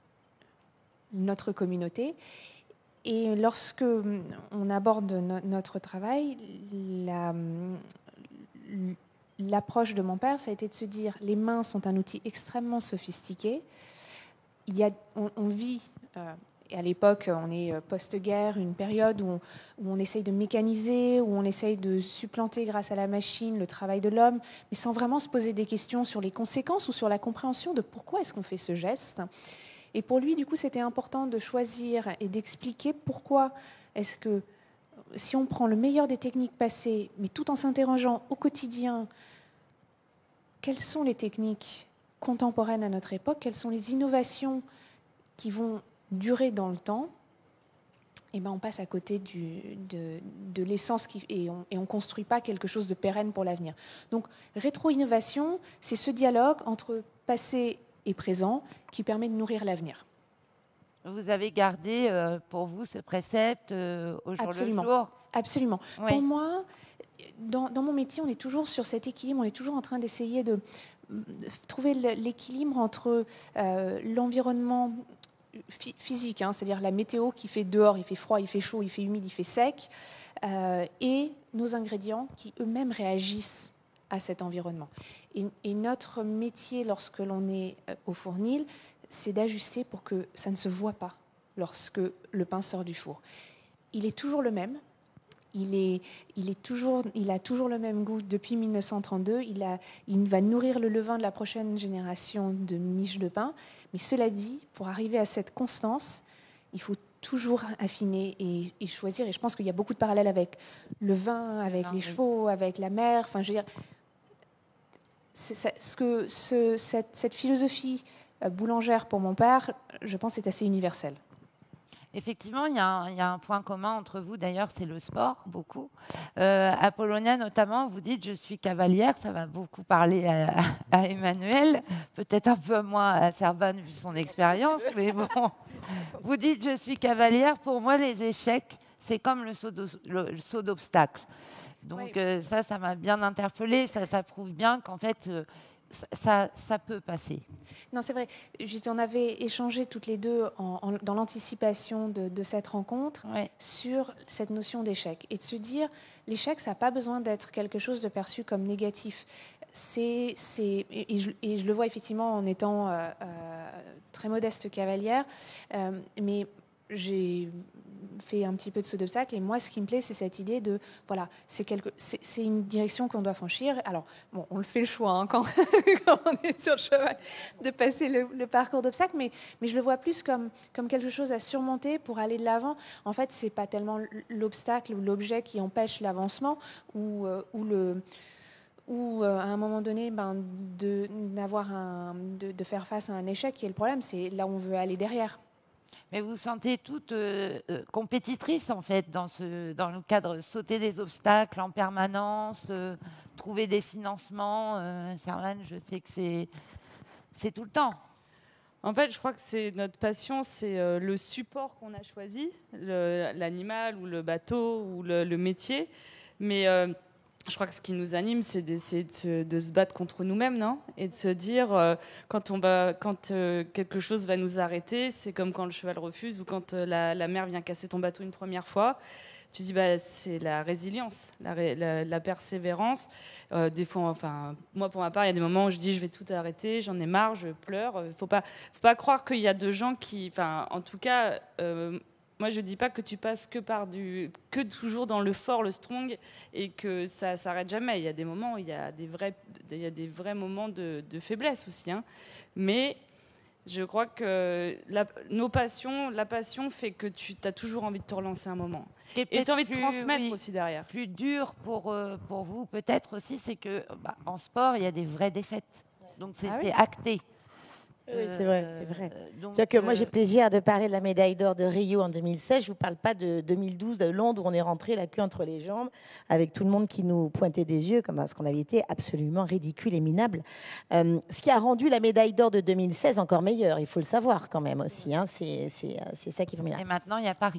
notre communauté. Et lorsque on aborde no- notre travail, la, l'approche de mon père, ça a été de se dire les mains sont un outil extrêmement sophistiqué. Il y a, on, on vit, euh, et à l'époque, on est post-guerre, une période où on, où on essaye de mécaniser, où on essaye de supplanter grâce à la machine le travail de l'homme, mais sans vraiment se poser des questions sur les conséquences ou sur la compréhension de pourquoi est-ce qu'on fait ce geste. Et pour lui, du coup, c'était important de choisir et d'expliquer pourquoi est-ce que, si on prend le meilleur des techniques passées, mais tout en s'interrogeant au quotidien, quelles sont les techniques contemporaines à notre époque, quelles sont les innovations qui vont durer dans le temps, et ben on passe à côté du, de, de l'essence qui, et on ne construit pas quelque chose de pérenne pour l'avenir. Donc, rétro-innovation, c'est ce dialogue entre passé et présent qui permet de nourrir l'avenir. Vous avez gardé euh, pour vous ce précepte euh, au jour Absolument. le jour? Absolument. Oui. Pour moi, dans, dans mon métier, on est toujours sur cet équilibre, on est toujours en train d'essayer de, de trouver l'équilibre entre euh, l'environnement physique, hein, c'est-à-dire la météo qui fait dehors, il fait froid, il fait chaud, il fait humide, il fait sec, euh, et nos ingrédients qui eux-mêmes réagissent à cet environnement. Et, et notre métier, lorsque l'on est au fournil, c'est d'ajuster pour que ça ne se voit pas lorsque le pain sort du four. Il est toujours le même. Il, est, il, est toujours, il a toujours le même goût depuis mille neuf cent trente-deux. Il, a, il va nourrir le levain de la prochaine génération de miches de pain. Mais cela dit, pour arriver à cette constance, il faut toujours affiner et, et choisir. Et je pense qu'il y a beaucoup de parallèles avec le vin, avec non, les oui. chevaux, avec la mer. Enfin, je veux dire, c'est, c'est, ce que, ce, cette, cette philosophie boulangère pour mon père, je pense, est assez universelle. Effectivement, il y, a un, il y a un point commun entre vous, d'ailleurs, c'est le sport, beaucoup. Euh, Apollonia, notamment, vous dites « je suis cavalière », ça va beaucoup parler à, à Emmanuel, peut-être un peu moins à Servan vu son expérience, mais bon. Vous dites « je suis cavalière », pour moi, les échecs, c'est comme le saut d'obstacle. Donc oui. euh, ça, ça m'a bien interpellée, ça, ça prouve bien qu'en fait... Euh, Ça, ça peut passer. Non, c'est vrai. Juste, on avait échangé toutes les deux en, en, dans l'anticipation de, de cette rencontre ouais. sur cette notion d'échec. Et de se dire, l'échec, ça n'a pas besoin d'être quelque chose de perçu comme négatif. C'est, c'est, et, je, et je le vois effectivement en étant euh, euh, très modeste cavalière. Euh, mais j'ai fait un petit peu de saut d'obstacle et moi ce qui me plaît c'est cette idée de voilà c'est quelque c'est, c'est une direction qu'on doit franchir. Alors bon on le fait le choix hein, quand, quand on est sur le cheval de passer le, le parcours d'obstacle mais mais je le vois plus comme comme quelque chose à surmonter pour aller de l'avant. En fait c'est pas tellement l'obstacle ou l'objet qui empêche l'avancement ou euh, ou le ou euh, à un moment donné ben de d'avoir un de, de faire face à un échec qui est le problème, c'est là où on veut aller derrière. Mais vous vous sentez toute euh, euh, compétitrice, en fait, dans, ce, dans le cadre sauter des obstacles en permanence, euh, trouver des financements. Euh, Servan, je sais que c'est, c'est tout le temps. En fait, je crois que c'est notre passion, c'est euh, le support qu'on a choisi, le, l'animal ou le bateau ou le, le métier. Mais euh, je crois que ce qui nous anime, c'est d'essayer de se, de se battre contre nous-mêmes, non ? Et de se dire, euh, quand, on va, quand euh, quelque chose va nous arrêter, c'est comme quand le cheval refuse ou quand euh, la, la mer vient casser ton bateau une première fois. Tu dis, bah, c'est la résilience, la, la, la persévérance. Euh, des fois, enfin, moi, pour ma part, il y a des moments où je dis, je vais tout arrêter, j'en ai marre, je pleure. Il ne faut pas, faut pas croire qu'il y a de gens qui... Enfin, en tout cas... Euh, Moi, je ne dis pas que tu passes que par du, que toujours dans le fort, le strong, et que ça ne s'arrête jamais. Il y a des moments où il y a des vrais, il y a des vrais moments de, de faiblesse aussi. Hein. Mais je crois que la, nos passions, la passion fait que tu as toujours envie de te relancer un moment. Et tu as envie de transmettre oui, aussi derrière. Plus dur pour, euh, pour vous, peut-être aussi, c'est que bah, en sport, il y a des vraies défaites. Donc, c'est, ah oui. c'est acté. Oui, c'est vrai, c'est vrai. Euh, C'est que euh... moi, j'ai plaisir de parler de la médaille d'or de Rio en deux mille seize. Je ne vous parle pas de deux mille douze, de Londres, où on est rentré la queue entre les jambes, avec tout le monde qui nous pointait des yeux, comme parce qu'on avait été absolument ridicule et minable. Euh, ce qui a rendu la médaille d'or de deux mille seize encore meilleure, il faut le savoir quand même aussi. Hein. C'est, c'est, c'est ça qui est formidable. Et maintenant, il y a Paris.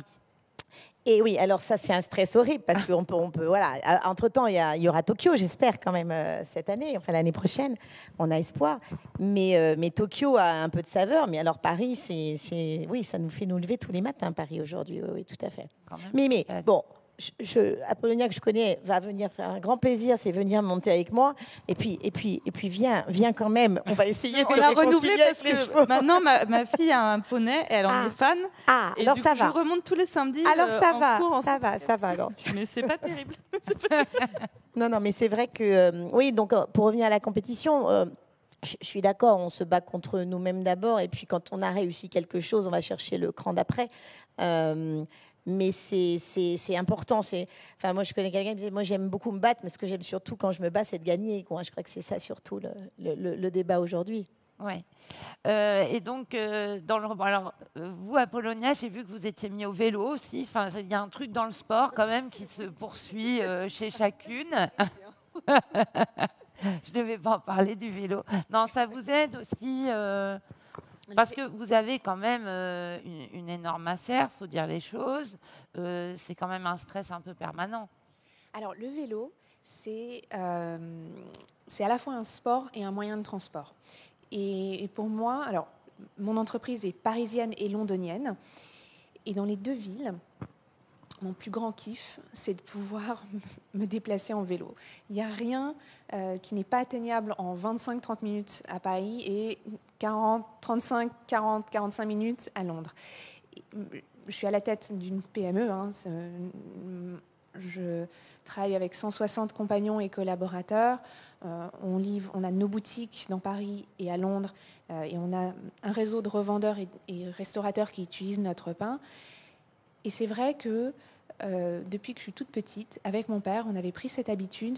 Et oui, alors ça, c'est un stress horrible parce qu'on peut, on peut, voilà. Entre-temps, il y, a, il y aura Tokyo, j'espère quand même euh, cette année, enfin l'année prochaine. On a espoir. Mais, euh, mais Tokyo a un peu de saveur. Mais alors Paris, c'est, c'est, oui, ça nous fait nous lever tous les matins, Paris aujourd'hui. Oui, oui, tout à fait. Mais, mais bon. Je, je, Apollonia, que je connais, va venir faire un grand plaisir, c'est venir monter avec moi. Et puis, et puis, et puis viens, viens quand même. On va essayer de on l'a renouvelé parce que chevaux. Maintenant, ma, ma fille a un poney, elle en ah. est fan. Ah, et alors du ça coup, va. Je remonte tous les samedis. Alors euh, ça en va, cours, en ça va, ça va. Alors. Mais c'est pas terrible. Non, non, mais c'est vrai que euh, oui. Donc, pour revenir à la compétition. Euh, Je suis d'accord, on se bat contre nous-mêmes d'abord, et puis quand on a réussi quelque chose, on va chercher le cran d'après. Euh, mais c'est, c'est, c'est important. C'est, enfin, moi, je connais quelqu'un qui me disait, moi, j'aime beaucoup me battre, mais ce que j'aime surtout quand je me bats, c'est de gagner. Quoi. Je crois que c'est ça surtout le, le, le débat aujourd'hui. Oui. Euh, et donc, euh, dans le, alors, vous, Apollonia, j'ai vu que vous étiez mis au vélo aussi. Enfin, il y a un truc dans le sport quand même qui se poursuit euh, chez chacune. Je ne devais pas en parler du vélo. Non, ça vous aide aussi euh, parce que vous avez quand même euh, une, une énorme affaire, il faut dire les choses. Euh, c'est quand même un stress un peu permanent. Alors, le vélo, c'est euh, c'est à la fois un sport et un moyen de transport. Et, et pour moi, alors, mon entreprise est parisienne et londonienne. Et dans les deux villes, mon plus grand kiff, c'est de pouvoir me déplacer en vélo. Il n'y a rien euh, qui n'est pas atteignable en vingt-cinq à trente minutes à Paris et quarante, trente-cinq, quarante, quarante-cinq minutes à Londres. Je suis à la tête d'une P M E. Hein, je travaille avec cent soixante compagnons et collaborateurs. Euh, on livre, on a nos boutiques dans Paris et à Londres, euh, et on a un réseau de revendeurs et, et restaurateurs qui utilisent notre pain. Et c'est vrai que euh, depuis que je suis toute petite, avec mon père, on avait pris cette habitude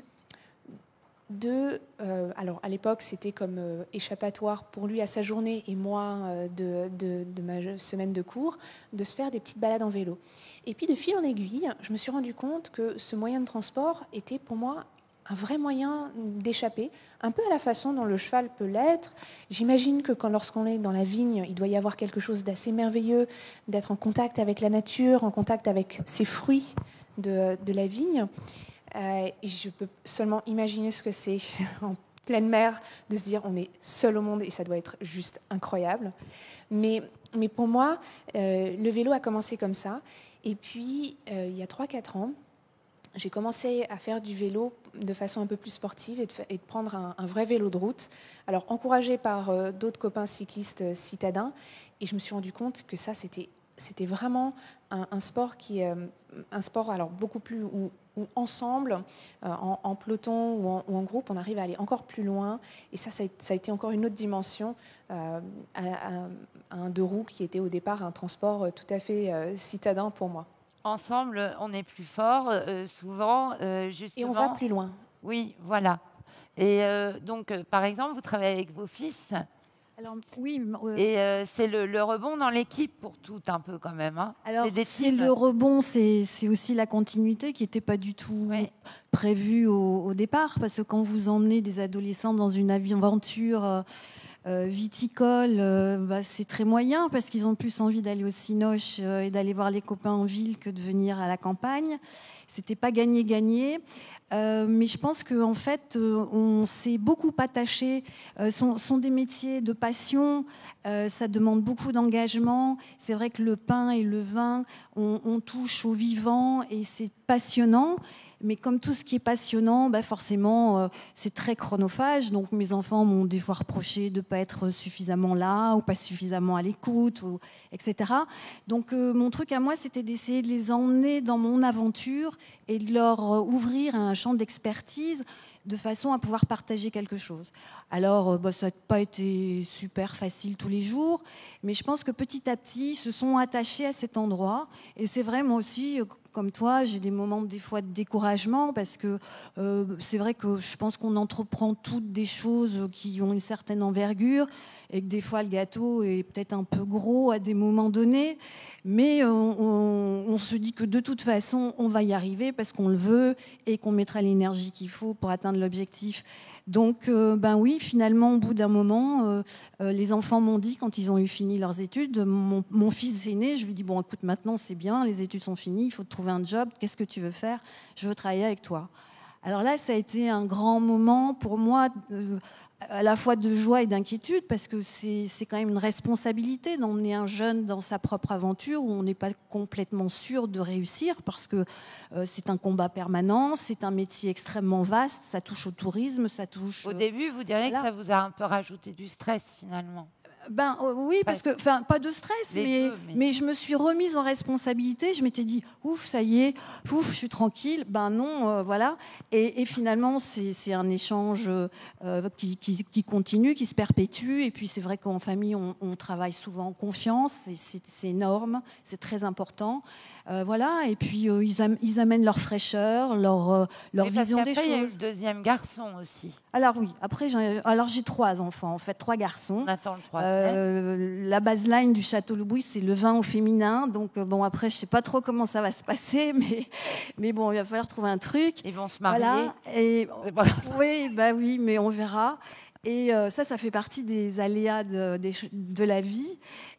de... Euh, alors, à l'époque, c'était comme euh, échappatoire pour lui à sa journée et moi euh, de, de, de ma semaine de cours, de se faire des petites balades en vélo. Et puis, de fil en aiguille, je me suis rendu compte que ce moyen de transport était pour moi un vrai moyen d'échapper, un peu à la façon dont le cheval peut l'être. J'imagine que quand, lorsqu'on est dans la vigne, il doit y avoir quelque chose d'assez merveilleux, d'être en contact avec la nature, en contact avec ces fruits de, de la vigne. Euh, et je peux seulement imaginer ce que c'est en pleine mer, de se dire on est seul au monde et ça doit être juste incroyable. Mais, mais pour moi, euh, le vélo a commencé comme ça. Et puis, euh, il y a trois quatre ans, j'ai commencé à faire du vélo de façon un peu plus sportive et de, et de prendre un, un vrai vélo de route. Alors, encouragée par euh, d'autres copains cyclistes euh, citadins. Et je me suis rendu compte que ça, c'était, c'était vraiment un, un sport qui, euh, un sport alors beaucoup plus où, où ensemble, euh, en, en peloton ou en, ou en groupe, on arrive à aller encore plus loin. Et ça, ça a, ça a été encore une autre dimension euh, à, à, à un deux roues qui était au départ un transport tout à fait euh, citadin pour moi. Ensemble, on est plus fort, euh, souvent, euh, justement. Et on va plus loin. Oui, voilà. Et euh, donc, euh, par exemple, vous travaillez avec vos fils. Alors, oui. Euh... Et euh, c'est le, le rebond dans l'équipe pour tout, un peu quand même. Hein. Alors, c'est le rebond, c'est aussi la continuité qui n'était pas du tout oui. prévue au, au départ. Parce que quand vous emmenez des adolescents dans une aventure euh, euh, viticole, euh, bah, c'est très moyen parce qu'ils ont plus envie d'aller au Cinoche euh, et d'aller voir les copains en ville que de venir à la campagne. C'était pas gagné-gagné. Euh, mais je pense qu'en en fait, euh, on s'est beaucoup attaché. Euh, sont, sont des métiers de passion. Euh, ça demande beaucoup d'engagement. C'est vrai que le pain et le vin, on, on touche au vivant et c'est passionnant. Mais comme tout ce qui est passionnant, bah forcément, euh, c'est très chronophage. Donc mes enfants m'ont des fois reproché de ne pas être suffisamment là ou pas suffisamment à l'écoute, ou, et cetera. Donc euh, mon truc à moi, c'était d'essayer de les emmener dans mon aventure et de leur euh, ouvrir un champ d'expertise de façon à pouvoir partager quelque chose. Alors, euh, bah, ça n'a pas été super facile tous les jours, mais je pense que petit à petit, ils se sont attachés à cet endroit. Et c'est vrai, moi aussi, comme toi, j'ai des moments des fois de découragement parce que euh, c'est vrai que je pense qu'on entreprend toutes des choses qui ont une certaine envergure et que des fois le gâteau est peut-être un peu gros à des moments donnés, mais on, on, on se dit que de toute façon, on va y arriver parce qu'on le veut et qu'on mettra l'énergie qu'il faut pour atteindre l'objectif. Donc, euh, ben oui, finalement, au bout d'un moment, euh, euh, les enfants m'ont dit, quand ils ont eu fini leurs études, mon, mon fils aîné, je lui dis, bon, écoute, maintenant, c'est bien, les études sont finies, il faut te trouver un job, qu'est-ce que tu veux faire? Je veux travailler avec toi. Alors là, ça a été un grand moment pour moi, euh, à la fois de joie et d'inquiétude, parce que c'est quand même une responsabilité d'emmener un jeune dans sa propre aventure où on n'est pas complètement sûr de réussir, parce que euh, c'est un combat permanent, c'est un métier extrêmement vaste, ça touche au tourisme, ça touche... Au début, vous diriez voilà. que ça vous a un peu rajouté du stress, finalement. Ben euh, oui, parce que, enfin, pas de stress, mais, deux, mais... mais je me suis remise en responsabilité. Je m'étais dit, ouf, ça y est, ouf, je suis tranquille. Ben non, euh, voilà. Et, et finalement, c'est un échange euh, qui, qui, qui continue, qui se perpétue. Et puis, c'est vrai qu'en famille, on, on travaille souvent en confiance. C'est énorme, c'est très important. Euh, voilà. Et puis, euh, ils, am ils amènent leur fraîcheur, leur, euh, leur vision des choses. Il y a eu le deuxième garçon aussi. Alors oui, après, alors j'ai trois enfants, en fait, trois garçons. On attend le troisième. Euh, la baseline du Château Le Bouis, c'est le vin au féminin. Donc, euh, bon, après, je ne sais pas trop comment ça va se passer, mais, mais bon, il va falloir trouver un truc. Ils vont se marier. Voilà. Et, oui, bah oui, mais on verra. Et euh, ça, ça fait partie des aléas de, de, de la vie.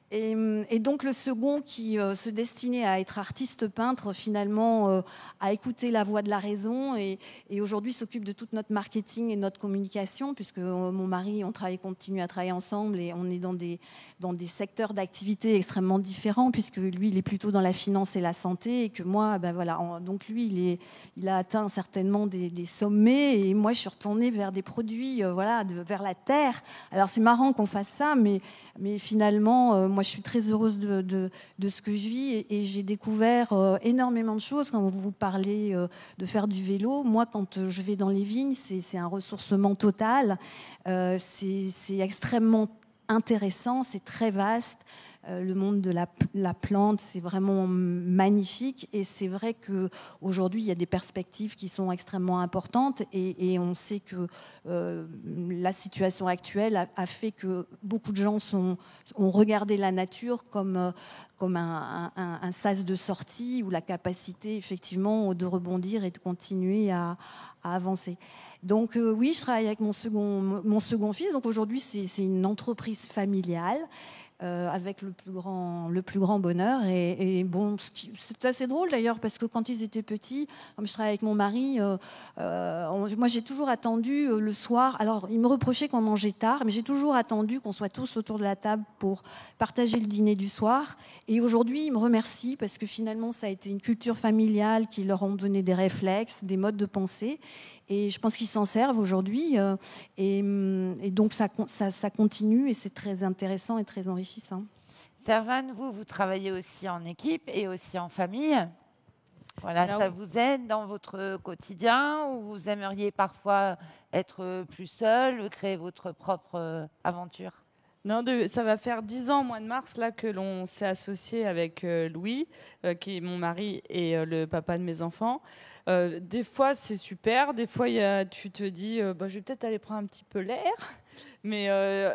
Et, et donc le second qui euh, se destinait à être artiste peintre, finalement euh, a écouté la voix de la raison et, et aujourd'hui s'occupe de tout notre marketing et notre communication, puisque euh, mon mari, on travaille, continue à travailler ensemble et on est dans des, dans des secteurs d'activité extrêmement différents, puisque lui il est plutôt dans la finance et la santé et que moi, ben voilà, en, donc lui il, est, il a atteint certainement des, des sommets et moi je suis retournée vers des produits, euh, voilà, de, vers la terre. Alors c'est marrant qu'on fasse ça, mais, mais finalement euh, moi, je suis très heureuse de, de, de ce que je vis et, et j'ai découvert euh, énormément de choses. Quand vous vous parlez euh, de faire du vélo, moi, quand euh, je vais dans les vignes, c'est un ressourcement total. Euh, c'est extrêmement intéressant, c'est très vaste. Euh, le monde de la, la plante, c'est vraiment magnifique. Et c'est vrai qu'aujourd'hui, il y a des perspectives qui sont extrêmement importantes. Et, et on sait que euh, la situation actuelle a, a fait que beaucoup de gens sont, ont regardé la nature comme, euh, comme un, un, un sas de sortie ou la capacité, effectivement, de rebondir et de continuer à, à avancer. Donc euh, oui, je travaille avec mon second, mon second fils. Donc aujourd'hui, c'est une entreprise familiale. Euh, avec le plus grand, le plus grand bonheur. Et, et bon, c'est assez drôle d'ailleurs, parce que quand ils étaient petits, comme je travaille avec mon mari, euh, euh, on, moi j'ai toujours attendu euh, le soir. Alors, il me reprochait qu'on mangeait tard, mais j'ai toujours attendu qu'on soit tous autour de la table pour partager le dîner du soir. Et aujourd'hui, ils me remercient parce que finalement, ça a été une culture familiale qui leur a donné des réflexes, des modes de pensée. Et je pense qu'ils s'en servent aujourd'hui. Euh, et, et donc, ça, ça, ça continue et c'est très intéressant et très enrichissant. Servane, vous, vous travaillez aussi en équipe et aussi en famille. Voilà, Alors, ça vous aide dans votre quotidien ou vous aimeriez parfois être plus seul, créer votre propre aventure? Non, de, ça va faire dix ans au mois de mars là, que l'on s'est associé avec euh, Louis, euh, qui est mon mari et euh, le papa de mes enfants. Euh, des fois, c'est super. Des fois, y a, tu te dis, euh, bah, je vais peut-être aller prendre un petit peu l'air. Mais il euh,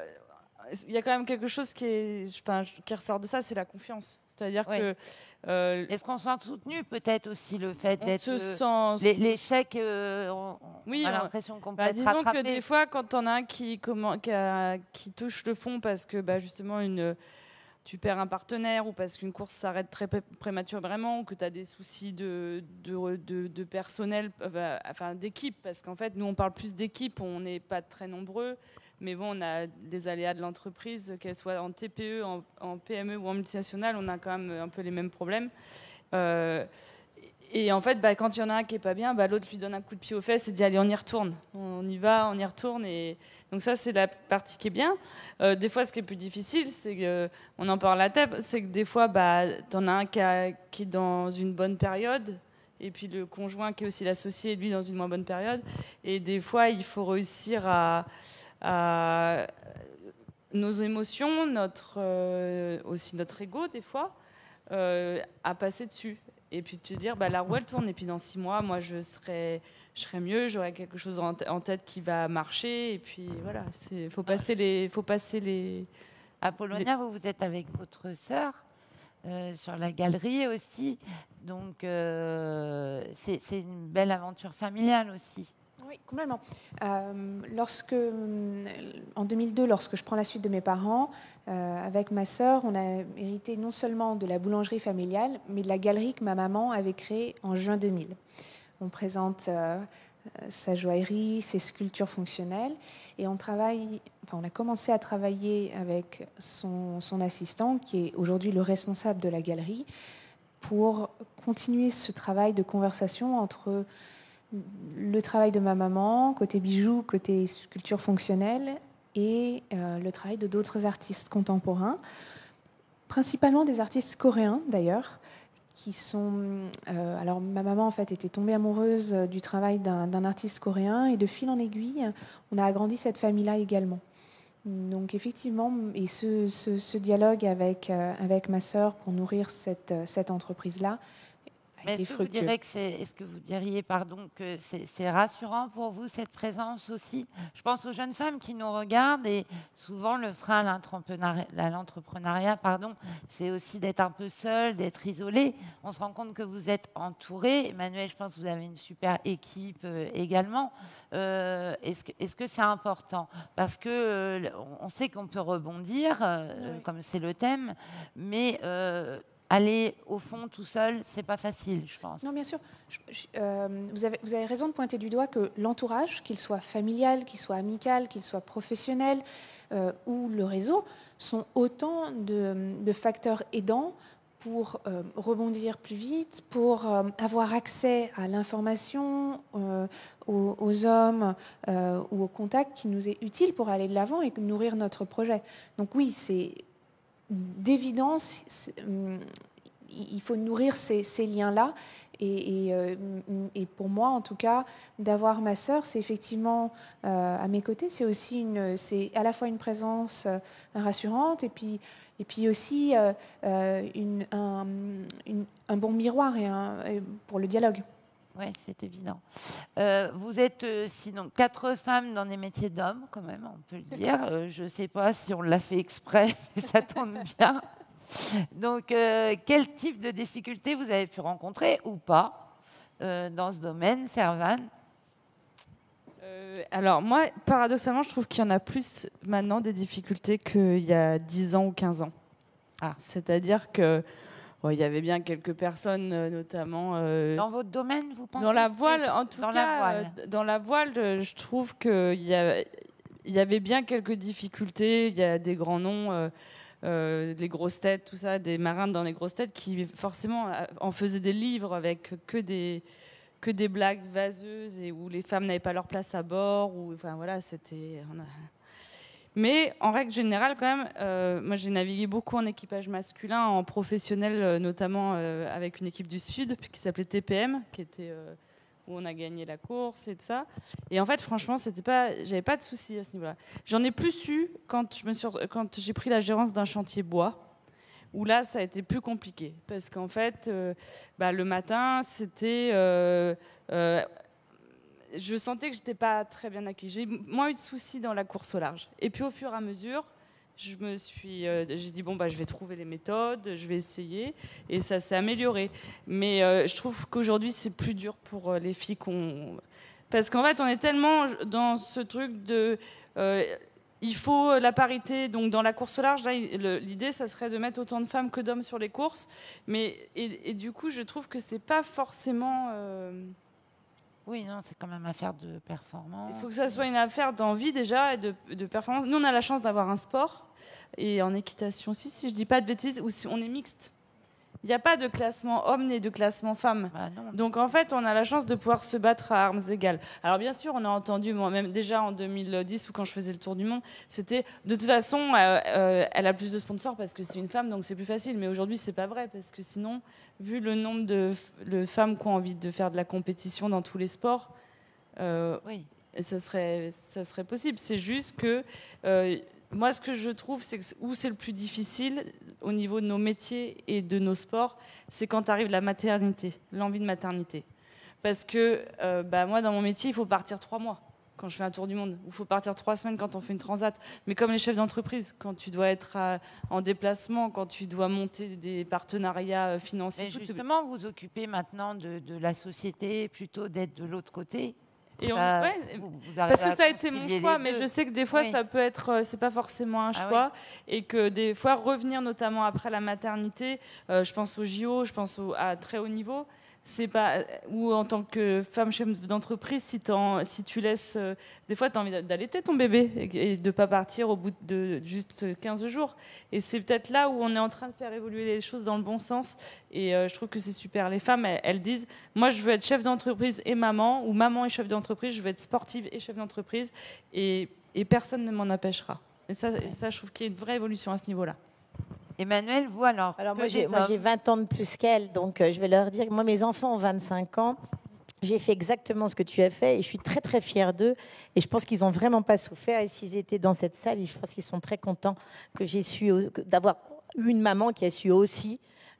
y a quand même quelque chose qui, est, enfin, qui ressort de ça, c'est la confiance. C'est-à-dire oui. que... Euh, Est-ce qu'on se sent soutenu peut-être aussi le fait d'être... Euh, L'échec, euh, on, oui, on a l'impression qu'on peut bah, être disons rattrapé. Que des fois, quand on a un qui, comment, qui, a, qui touche le fond parce que bah, justement une... tu perds un partenaire ou parce qu'une course s'arrête très prématurément ou que tu as des soucis de, de, de, de personnel, euh, enfin d'équipe, parce qu'en fait, nous, on parle plus d'équipe, on n'est pas très nombreux, mais bon, on a des aléas de l'entreprise, qu'elle soit en T P E, en, en P M E ou en multinationale, on a quand même un peu les mêmes problèmes. Euh, Et en fait, bah, quand il y en a un qui n'est pas bien, bah, l'autre lui donne un coup de pied aux fesses et dit allez, on y retourne. On y va, on y retourne. Et donc ça, c'est la partie qui est bien. Euh, des fois, ce qui est plus difficile, c'est qu'on en parle à la table, c'est que des fois, bah, tu en as un qui, a, qui est dans une bonne période, et puis le conjoint qui est aussi l'associé, lui, dans une moins bonne période. Et des fois, il faut réussir à... à nos émotions, notre, euh, aussi notre ego, des fois, euh, à passer dessus. Et puis te dire, bah, la roue, elle tourne. Et puis dans six mois, moi, je serai, je serai mieux, j'aurai quelque chose en, en tête qui va marcher. Et puis voilà, il faut passer les... Faut passer les Apollonia, les... vous, vous êtes avec votre sœur euh, sur la galerie aussi. Donc, euh, c'est une belle aventure familiale aussi. Oui, complètement. Euh, lorsque, en deux mille deux, lorsque je prends la suite de mes parents, euh, avec ma sœur, on a hérité non seulement de la boulangerie familiale, mais de la galerie que ma maman avait créée en juin deux mille. On présente euh, sa joaillerie, ses sculptures fonctionnelles, et on travaille, enfin, on a commencé à travailler avec son, son assistant, qui est aujourd'hui le responsable de la galerie, pour continuer ce travail de conversation entre le travail de ma maman, côté bijoux, côté sculpture fonctionnelle, et euh, le travail de d'autres artistes contemporains, principalement des artistes coréens d'ailleurs, qui sont... Euh, alors ma maman en fait était tombée amoureuse du travail d'un artiste coréen, et de fil en aiguille, on a agrandi cette famille-là également. Donc effectivement, et ce, ce, ce dialogue avec, euh, avec ma sœur pour nourrir cette, cette entreprise-là Mais été est-ce que vous fructueux. direz que c'est, est-ce que vous diriez, pardon, que c'est, c'est rassurant pour vous cette présence aussi? Je pense aux jeunes femmes qui nous regardent et souvent le frein à l'entrepreneuriat, à l'entrepreneuriat, pardon, c'est aussi d'être un peu seul, d'être isolé. On se rend compte que vous êtes entouré. Emmanuel, je pense que vous avez une super équipe euh, également. Euh, est-ce que, est-ce que c'est important? Parce que euh, on sait qu'on peut rebondir, euh, Oui. comme c'est le thème, mais euh, aller au fond tout seul, c'est pas facile, je pense. Non, bien sûr. Je- je- euh, vous, avez, vous avez raison de pointer du doigt que l'entourage, qu'il soit familial, qu'il soit amical, qu'il soit professionnel euh, ou le réseau, sont autant de, de facteurs aidants pour euh, rebondir plus vite, pour euh, avoir accès à l'information, euh, aux, aux hommes euh, ou aux contacts qui nous est utile pour aller de l'avant et nourrir notre projet. Donc oui, c'est d'évidence, c'est, hum, il faut nourrir ces, ces liens-là. Et, et, euh, et pour moi, en tout cas, d'avoir ma sœur, c'est effectivement euh, à mes côtés, c'est aussi une, c'est à la fois une présence euh, rassurante et puis, et puis aussi euh, euh, une, un, une- un bon miroir et un, et pour le dialogue. Oui, c'est évident. Euh, vous êtes euh, sinon quatre femmes dans des métiers d'hommes, quand même, on peut le dire. Euh, je ne sais pas si on l'a fait exprès, mais ça tombe bien. Donc, euh, quel type de difficultés vous avez pu rencontrer ou pas euh, dans ce domaine, Servane? Euh, alors moi, paradoxalement, je trouve qu'il y en a plus maintenant des difficultés qu'il y a dix ans ou quinze ans. Ah. C'est-à-dire que bon, il y avait bien quelques personnes, euh, notamment euh, Dans votre domaine, vous pensez? dans la voile, en tout Dans cas, la voile. euh, dans la voile, euh, je trouve qu'il y, a- il y avait bien quelques difficultés. Il y a des grands noms, euh, euh, des grosses têtes, tout ça, des marins dans les grosses têtes qui forcément euh, en faisaient des livres avec que des que des blagues vaseuses et où les femmes n'avaient pas leur place à bord. Ou enfin voilà, c'était. on a- Mais en règle générale, quand même, euh, moi j'ai navigué beaucoup en équipage masculin, en professionnel, euh, notamment euh, avec une équipe du Sud qui s'appelait T P M, qui était euh, où on a gagné la course et tout ça. Et en fait, franchement, c'était pas, j'avais pas de soucis à ce niveau-là. J'en ai plus eu quand je me suis, quand j'ai pris la gérance d'un chantier bois, où là, ça a été plus compliqué, parce qu'en fait, euh, bah, le matin, c'était euh, euh, je sentais que j'étais pas très bien accueillie. J'ai moins eu de soucis dans la course au large. Et puis au fur et à mesure, je me suis, euh, j'ai dit bon bah je vais trouver les méthodes, je vais essayer, et ça s'est amélioré. Mais euh, je trouve qu'aujourd'hui c'est plus dur pour euh, les filles qu'on, parce qu'en fait on est tellement dans ce truc de euh, il faut la parité. Donc dans la course au large, là, le- l'idée ça serait de mettre autant de femmes que d'hommes sur les courses, mais et, et du coup je trouve que c'est pas forcément euh, Oui, non, c'est quand même affaire de performance. il faut que ça soit une affaire d'envie déjà et de, de performance. Nous, on a la chance d'avoir un sport, et en équitation aussi, si je ne dis pas de bêtises, où si on est mixte. Il n'y a pas de classement homme ni de classement femme. Bah non. Donc en fait, on a la chance de pouvoir se battre à armes égales. Alors bien sûr, on a entendu, moi-même déjà en deux mille dix, ou quand je faisais le tour du monde, c'était de toute façon, euh, euh, elle a plus de sponsors parce que c'est une femme, donc c'est plus facile. Mais aujourd'hui, c'est pas vrai, parce que sinon, vu le nombre de, f- de femmes qui ont envie de faire de la compétition dans tous les sports, euh, Oui. ça serait, ça serait possible. C'est juste que euh, moi, ce que je trouve, c'est que où c'est le plus difficile au niveau de nos métiers et de nos sports, c'est quand arrive la maternité, l'envie de maternité. Parce que euh, bah, moi, dans mon métier, il faut partir trois mois quand je fais un tour du monde, ou il faut partir trois semaines quand on fait une transat. Mais comme les chefs d'entreprise, quand tu dois être à- en déplacement, quand tu dois monter des partenariats euh, financiers, Mais tout, justement, vous occupez maintenant de, de la société plutôt d'être de l'autre côté. et on- Bah, ouais, vous- vous arrivez parce que à ça a été mon concilier choix, les mais deux. je sais que des fois, Oui. ça peut être, euh, c'est pas forcément un Ah choix, et que des fois, revenir notamment après la maternité, euh, je pense aux J O, je pense au- à très haut niveau, c'est pas, ou en tant que femme chef d'entreprise, si, t'en- si tu laisses, euh, des fois, tu as envie d'allaiter ton bébé et, et de pas partir au bout de juste quinze jours. Et c'est peut-être là où on est en train de faire évoluer les choses dans le bon sens. Et euh, je trouve que c'est super. Les femmes, elles, elles disent, moi, je veux être chef d'entreprise et maman, ou maman et chef d'entreprise, je veux être sportive et chef d'entreprise, et, et personne ne m'en empêchera. Et ça, et ça, je trouve qu'il y a une vraie évolution à ce niveau-là. Emmanuel, vous alors Alors que moi, des j'ai, moi, hommes. j'ai vingt ans de plus qu'elle, donc euh, je vais leur dire que moi, mes enfants ont vingt-cinq ans. J'ai fait exactement ce que tu as fait et je suis très, très fière d'eux. Et je pense qu'ils n'ont vraiment pas souffert. Et s'ils étaient dans cette salle, je pense qu'ils sont très contents que j'ai su, que- d'avoir eu une maman qui a su aussi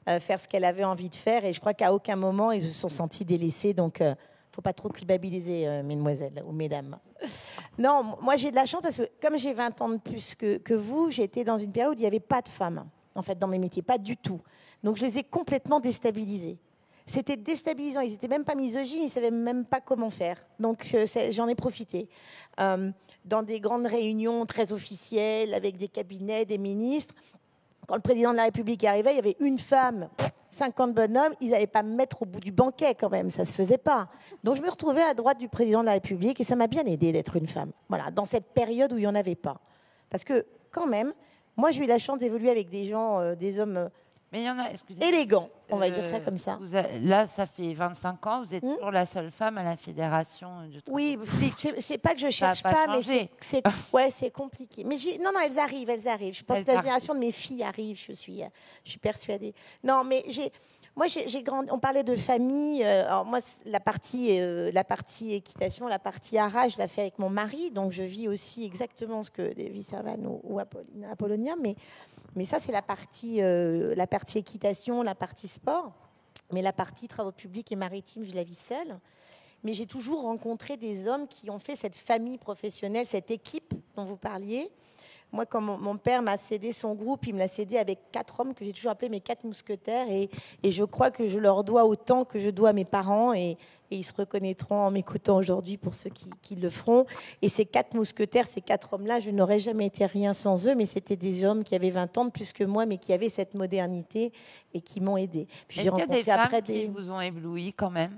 euh, faire ce qu'elle avait envie de faire. Et je crois qu'à aucun moment, ils se sont sentis délaissés. Donc, il euh, ne faut pas trop culpabiliser, euh, mesdemoiselles ou mesdames. Non, moi, j'ai de la chance parce que comme j'ai vingt ans de plus que, que vous, j'ai été dans une période où il n'y avait pas de femmes, en fait, dans mes métiers, pas du tout. Donc, je les ai complètement déstabilisés. C'était déstabilisant. Ils n'étaient même pas misogynes, ils ne savaient même pas comment faire. Donc, j'en ai profité. Euh, dans des grandes réunions très officielles, avec des cabinets, des ministres, quand le président de la République arrivait, il y avait une femme, cinquante bonhommes, ils n'allaient pas me mettre au bout du banquet quand même, ça ne se faisait pas. Donc, je me retrouvais à droite du président de la République et ça m'a bien aidé d'être une femme. Voilà, dans cette période où il n'y en avait pas. Parce que, quand même, moi, j'ai eu la chance d'évoluer avec des gens, euh, des hommes... Euh, Mais il y en a, élégant, on va euh, dire ça comme ça. Vous avez, là, ça fait vingt-cinq ans, vous êtes mmh. toujours la seule femme à la fédération de Oui, c'est pas que je cherche pas, pas, pas mais c'est ouais, c'est compliqué. Mais non, non, elles arrivent, elles arrivent. Je pense elles que la arrivent. génération de mes filles arrive, je suis, je suis persuadée. Non, mais j'ai... Moi, j'ai grandi. On parlait de famille. Euh, alors moi, la partie, euh, la partie équitation, la partie ara, je la fais avec mon mari, donc je vis aussi exactement ce que Davy Servan ou, ou Apollonia. Mais, mais ça, c'est la partie, euh, la partie équitation, la partie sport. Mais la partie travaux publics et maritimes, je la vis seule. Mais j'ai toujours rencontré des hommes qui ont fait cette famille professionnelle, cette équipe dont vous parliez. Moi, quand mon, mon père m'a cédé son groupe, il me l'a cédé avec quatre hommes que j'ai toujours appelés mes quatre mousquetaires. Et, et je crois que je leur dois autant que je dois à mes parents. Et, et ils se reconnaîtront en m'écoutant aujourd'hui pour ceux qui, qui le feront. Et ces quatre mousquetaires, ces quatre hommes-là, je n'aurais jamais été rien sans eux. Mais c'était des hommes qui avaient vingt ans de plus que moi, mais qui avaient cette modernité et qui m'ont aidé. Est-ce qu'il y a des femmes après qui des... vous ont ébloui quand même?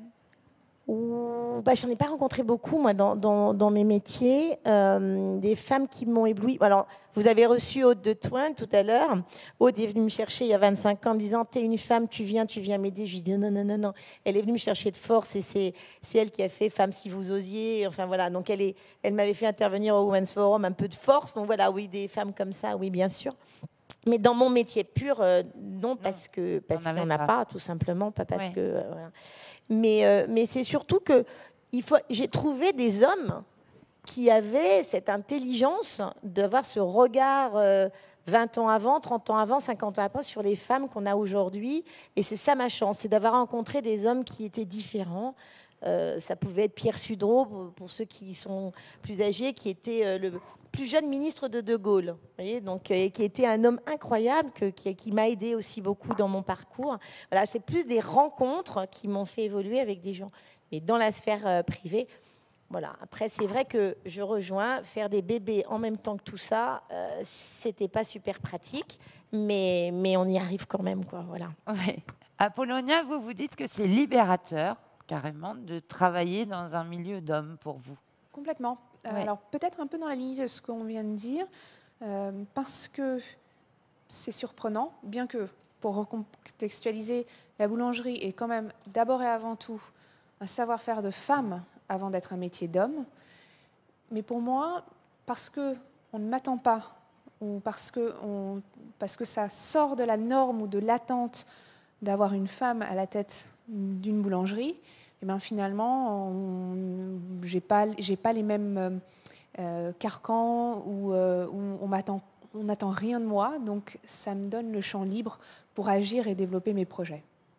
Ouh, bah, je n'en ai pas rencontré beaucoup, moi, dans, dans, dans mes métiers. Euh, des femmes qui m'ont ébloui. Alors, vous avez reçu Aude de Toin tout à l'heure. Aude est venue me chercher il y a vingt-cinq ans en me disant « T'es une femme, tu viens, tu viens m'aider ». Je lui ai dit « Non, non, non, non ». Elle est venue me chercher de force et c'est elle qui a fait « Femme, si vous osiez ». Enfin, voilà. Donc, elle, est, elle m'avait fait intervenir au Women's Forum, un peu de force. Donc, voilà, oui, des femmes comme ça, oui, bien sûr. Mais dans mon métier pur, euh, non, parce que parce qu'il n'y en a pas. pas, tout simplement, pas parce oui. que... Euh, voilà. Mais, euh, mais c'est surtout que j'ai trouvé des hommes qui avaient cette intelligence d'avoir ce regard euh, vingt ans avant, trente ans avant, cinquante ans après sur les femmes qu'on a aujourd'hui. Et c'est ça ma chance, c'est d'avoir rencontré des hommes qui étaient différents. Euh, ça pouvait être Pierre Sudreau, pour, pour ceux qui sont plus âgés, qui était euh, le plus jeune ministre de De Gaulle, vous voyez, donc, euh, qui était un homme incroyable, que, qui, qui m'a aidé aussi beaucoup dans mon parcours. Voilà, c'est plus des rencontres qui m'ont fait évoluer avec des gens. Mais dans la sphère euh, privée, voilà. Après, c'est vrai que je rejoins, faire des bébés en même temps que tout ça, euh, c'était pas super pratique, mais, mais on y arrive quand même, quoi, voilà. Ouais. Apollonia, vous vous dites que c'est libérateur, carrément, de travailler dans un milieu d'hommes pour vous. Complètement. Euh, ouais. Alors peut-être un peu dans la ligne de ce qu'on vient de dire, euh, parce que c'est surprenant, bien que, pour recontextualiser, la boulangerie est quand même d'abord et avant tout un savoir-faire de femme avant d'être un métier d'homme. Mais pour moi, parce qu'on ne m'attend pas, ou parce que, on, parce que ça sort de la norme ou de l'attente d'avoir une femme à la tête d'une boulangerie, et ben finalement, je n'ai pas, j'ai pas les mêmes euh, carcans où, euh, où on m'attend, on n'attend rien de moi, donc ça me donne le champ libre pour agir et développer mes projets.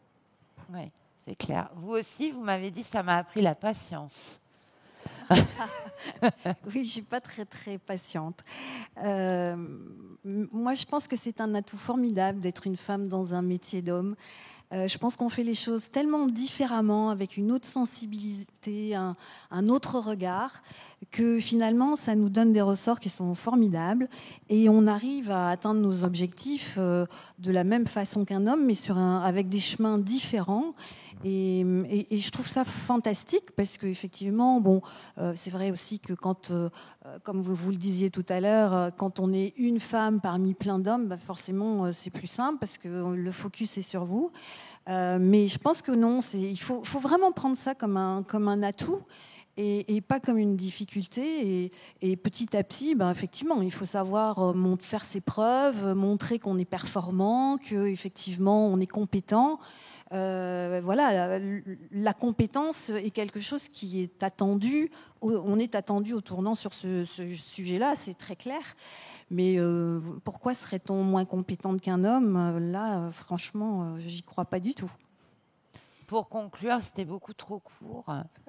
Oui, c'est clair. Vous aussi, vous m'avez dit, ça m'a appris la patience. Oui, je ne suis pas très, très patiente. Euh, moi, je pense que c'est un atout formidable d'être une femme dans un métier d'homme. Euh, je pense qu'on fait les choses tellement différemment, avec une autre sensibilité, un, un autre regard, que finalement, ça nous donne des ressorts qui sont formidables. Et on arrive à atteindre nos objectifs euh, de la même façon qu'un homme, mais sur un, avec des chemins différents. Et, et, et je trouve ça fantastique parce qu'effectivement, bon, euh, c'est vrai aussi que quand, euh, comme vous, vous le disiez tout à l'heure, euh, quand on est une femme parmi plein d'hommes, bah forcément, euh, c'est plus simple parce que le focus est sur vous. Euh, mais je pense que non, il faut, faut vraiment prendre ça comme un, comme un atout. et, et pas comme une difficulté. Et, et petit à petit, ben, effectivement, il faut savoir euh, faire ses preuves, montrer qu'on est performant, qu'effectivement on est compétent. Euh, voilà, la, la compétence est quelque chose qui est attendu. On est attendu au tournant sur ce, ce sujet-là, c'est très clair. Mais euh, pourquoi serait-on moins compétente qu'un homme? Là, euh, franchement, euh, j'y crois pas du tout. Pour conclure, c'était beaucoup trop court.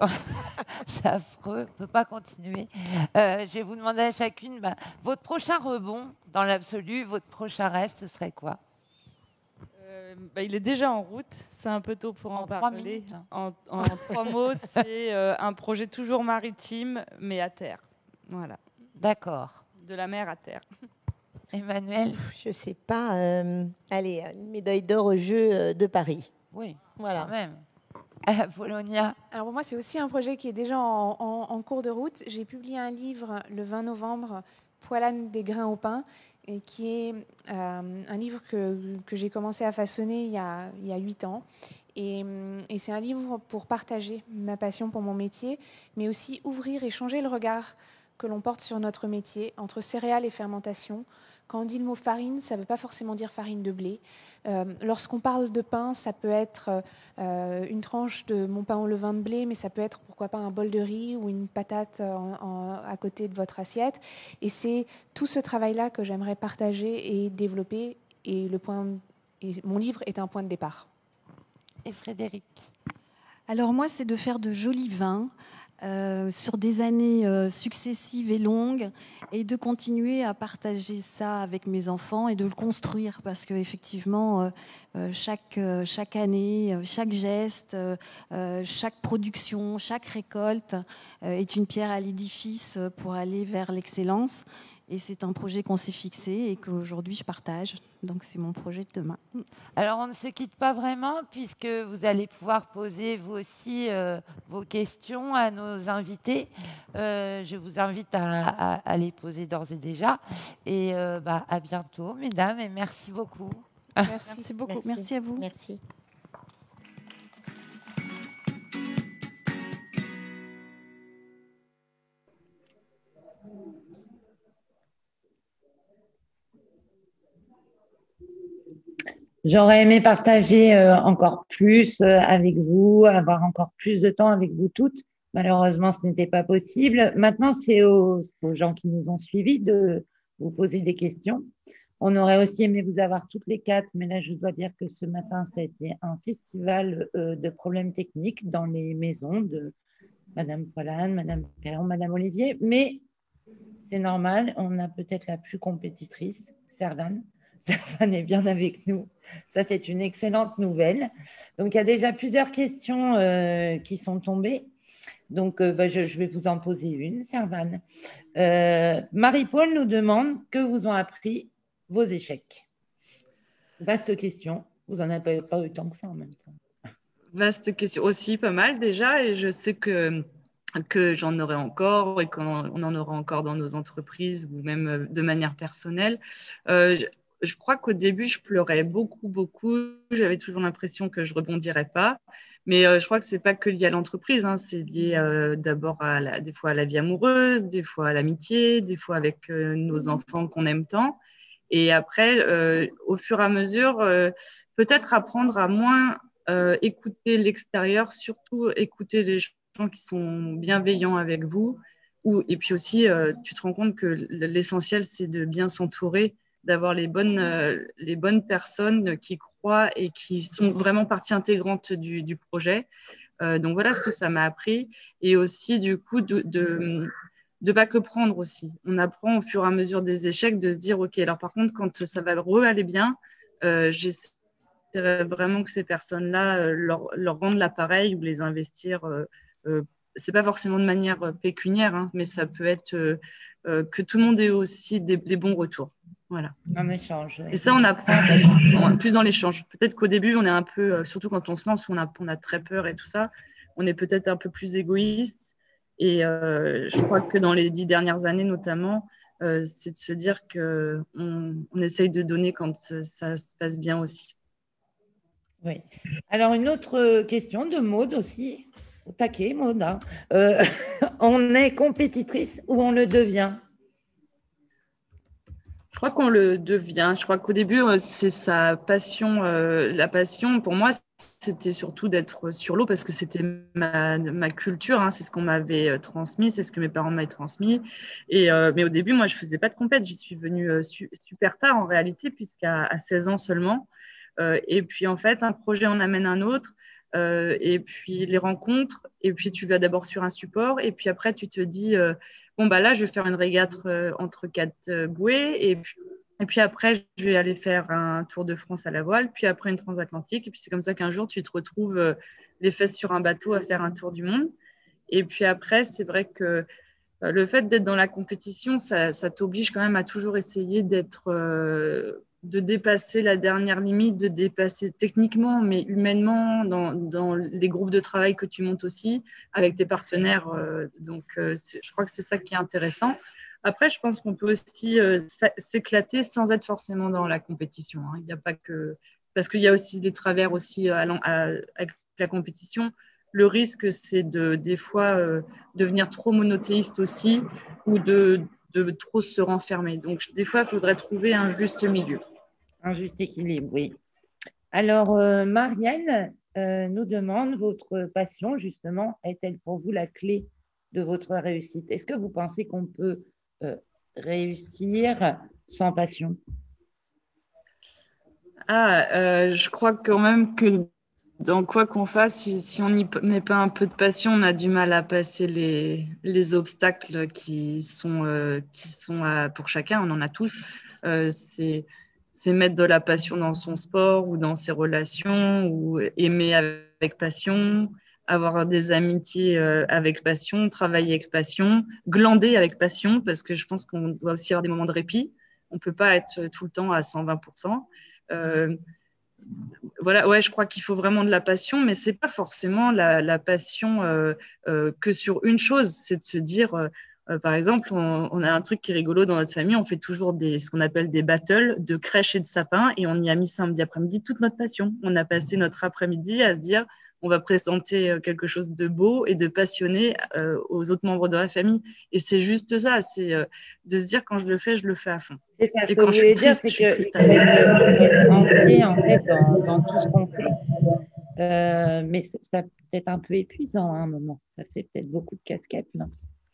C'est affreux, on ne peut pas continuer. Euh, je vais vous demander à chacune, bah, votre prochain rebond, dans l'absolu, votre prochain rêve, ce serait quoi? euh, bah, Il est déjà en route, c'est un peu tôt pour en, En trois parler. minutes. En, en trois mots, c'est euh, un projet toujours maritime, mais à terre. Voilà, D'accord. de la mer à terre. Emmanuel? Je ne sais pas. Euh, allez, une médaille d'or aux Jeux euh, de Paris. Oui, Voilà. quand même. Euh, Polonia? Alors pour moi, c'est aussi un projet qui est déjà en, en- en cours de route. J'ai publié un livre le vingt novembre, Poilane des grains au pain, et qui est euh, un livre que, que j'ai commencé à façonner il y a, il y a huit ans. Et, hum, et c'est un livre pour partager ma passion pour mon métier, mais aussi ouvrir et changer le regard que l'on porte sur notre métier, entre céréales et fermentation. Quand on dit le mot farine, ça ne veut pas forcément dire farine de blé. Euh, lorsqu'on parle de pain, ça peut être euh, une tranche de mon pain au levain de blé, mais ça peut être, pourquoi pas, un bol de riz ou une patate en, en, à côté de votre assiette. Et c'est tout ce travail-là que j'aimerais partager et développer. Et, le point, et mon livre est un point de départ. Et Frédéric? Alors moi, c'est de faire de jolis vins euh, sur des années euh, successives et longues, et de continuer à partager ça avec mes enfants et de le construire, parce qu'effectivement, euh, euh, chaque, euh, chaque année, euh, chaque geste, euh, euh, chaque production, chaque récolte euh, est une pierre à l'édifice pour aller vers l'excellence. Et c'est un projet qu'on s'est fixé et qu'aujourd'hui je partage. Donc c'est mon projet de demain. Alors, on ne se quitte pas vraiment, puisque vous allez pouvoir poser vous aussi euh, vos questions à nos invités. Euh, je vous invite à, à, à les poser d'ores et déjà. Et euh, bah, à bientôt, mesdames, et merci beaucoup. Merci, Merci beaucoup. Merci. Merci à vous. Merci. J'aurais aimé partager euh, encore plus euh, avec vous, avoir encore plus de temps avec vous toutes. Malheureusement, ce n'était pas possible. Maintenant, c'est aux, aux gens qui nous ont suivis de vous poser des questions. On aurait aussi aimé vous avoir toutes les quatre, mais là, je dois dire que ce matin, ça a été un festival euh, de problèmes techniques dans les maisons de Madame Poilane, Madame Perron, Madame Olivier. Mais c'est normal, on a peut-être la plus compétitrice, Servane. Servane est bien avec nous. Ça, c'est une excellente nouvelle. Donc, il y a déjà plusieurs questions euh, qui sont tombées. Donc, euh, bah, je, je vais vous en poser une, Servane. Euh, Marie-Paul nous demande que vous ont appris vos échecs. Vaste question. Vous n'en avez pas, pas eu tant que ça en même temps. Vaste question aussi, pas mal déjà. Et je sais que, que j'en aurai encore et qu'on on en aura encore dans nos entreprises ou même de manière personnelle. Euh, je, je crois qu'au début, je pleurais beaucoup, beaucoup. J'avais toujours l'impression que je ne rebondirais pas. Mais euh, je crois que ce n'est pas que lié à l'entreprise. Hein. C'est lié euh, d'abord à la, des fois à la vie amoureuse, des fois à l'amitié, des fois avec euh, nos enfants qu'on aime tant. Et après, euh, au fur et à mesure, euh, peut-être apprendre à moins euh, écouter l'extérieur, surtout écouter les gens qui sont bienveillants avec vous. Ou, et puis aussi, euh, tu te rends compte que l'essentiel, c'est de bien s'entourer, d'avoir les bonnes, euh, les bonnes personnes qui croient et qui sont vraiment partie intégrante du, du projet. Euh, donc voilà ce que ça m'a appris. Et aussi, du coup, de, de, de pas que prendre aussi. On apprend au fur et à mesure des échecs de se dire, OK, alors par contre, quand ça va re-aller bien, euh, j'essaierai vraiment que ces personnes-là euh, leur, leur rendent l'appareil ou les investir. Euh, euh, c'est pas forcément de manière pécuniaire, hein, mais ça peut être euh, euh, que tout le monde ait aussi des, des bons retours. Voilà. Un échange. Et ça, on apprend plus dans l'échange. Peut-être qu'au début, on est un peu, surtout quand on se lance, on a, on a très peur et tout ça, on est peut-être un peu plus égoïste. Et euh, je crois que dans les dix dernières années, notamment, euh, c'est de se dire qu'on on essaye de donner quand ça se passe bien aussi. Oui. Alors, une autre question de Maude aussi. au taquet, Maud. Hein. Euh, on est compétitrice ou on le devient? Je crois qu'on le devient. Je crois qu'au début, c'est sa passion. Euh, la passion, pour moi, c'était surtout d'être sur l'eau parce que c'était ma, ma culture. Hein, c'est ce qu'on m'avait transmis, c'est ce que mes parents m'avaient transmis. Et, euh, mais au début, moi, je ne faisais pas de compète. J'y suis venue euh, su, super tard en réalité, puisqu'à à seize ans seulement. Euh, et puis, en fait, un projet en amène un autre. Euh, et puis, les rencontres. Et puis, tu vas d'abord sur un support. Et puis après, tu te dis... Euh, bon, bah là, je vais faire une régate euh, entre quatre euh, bouées. Et puis, et puis après, je vais aller faire un Tour de France à la voile. Puis après, une transatlantique. Et puis, c'est comme ça qu'un jour, tu te retrouves euh, les fesses sur un bateau à faire un tour du monde. Et puis après, c'est vrai que euh, le fait d'être dans la compétition, ça, ça t'oblige quand même à toujours essayer d'être, euh, de dépasser la dernière limite, de dépasser techniquement, mais humainement dans, dans les groupes de travail que tu montes aussi avec tes partenaires. Euh, donc, euh, je crois que c'est ça qui est intéressant. Après, je pense qu'on peut aussi euh, s'éclater sans être forcément dans la compétition. Hein. Il n'y a pas que... Parce qu'il y a aussi des travers aussi à, à, avec la compétition. Le risque, c'est de, des fois euh, devenir trop monothéiste aussi ou de, de trop se renfermer. Donc, des fois, il faudrait trouver un juste milieu. Un juste équilibre, oui. Alors, euh, Marianne euh, nous demande, votre passion, justement, est-elle pour vous la clé de votre réussite? Est-ce que vous pensez qu'on peut euh, réussir sans passion? Ah, euh, je crois quand même que dans quoi qu'on fasse, si, si on n'y met pas un peu de passion, on a du mal à passer les, les obstacles qui sont, euh, qui sont à, pour chacun, on en a tous. Euh, c'est, c'est mettre de la passion dans son sport ou dans ses relations, ou aimer avec passion, avoir des amitiés euh, avec passion, travailler avec passion, glander avec passion, parce que je pense qu'on doit aussi avoir des moments de répit. On ne peut pas être tout le temps à cent vingt pour cent. Euh, Voilà, ouais, je crois qu'il faut vraiment de la passion, mais c'est pas forcément la, la passion euh, euh, que sur une chose. C'est de se dire, euh, euh, par exemple, on, on a un truc qui est rigolo dans notre famille, on fait toujours des, ce qu'on appelle des battles de crèche et de sapin, et on y a mis samedi après-midi toute notre passion. On a passé notre après-midi à se dire, on va présenter quelque chose de beau et de passionné euh, aux autres membres de la famille. Et c'est juste ça, c'est euh, de se dire, quand je le fais, je le fais à fond. C'est ça, ce et que quand vous je suis voulez dire, triste, c'est je suis que triste vous avec. êtes entier, en fait, dans, dans tout ce qu'on fait. Euh, mais ça peut être un peu épuisant à un moment. Ça fait peut-être beaucoup de casquettes, non?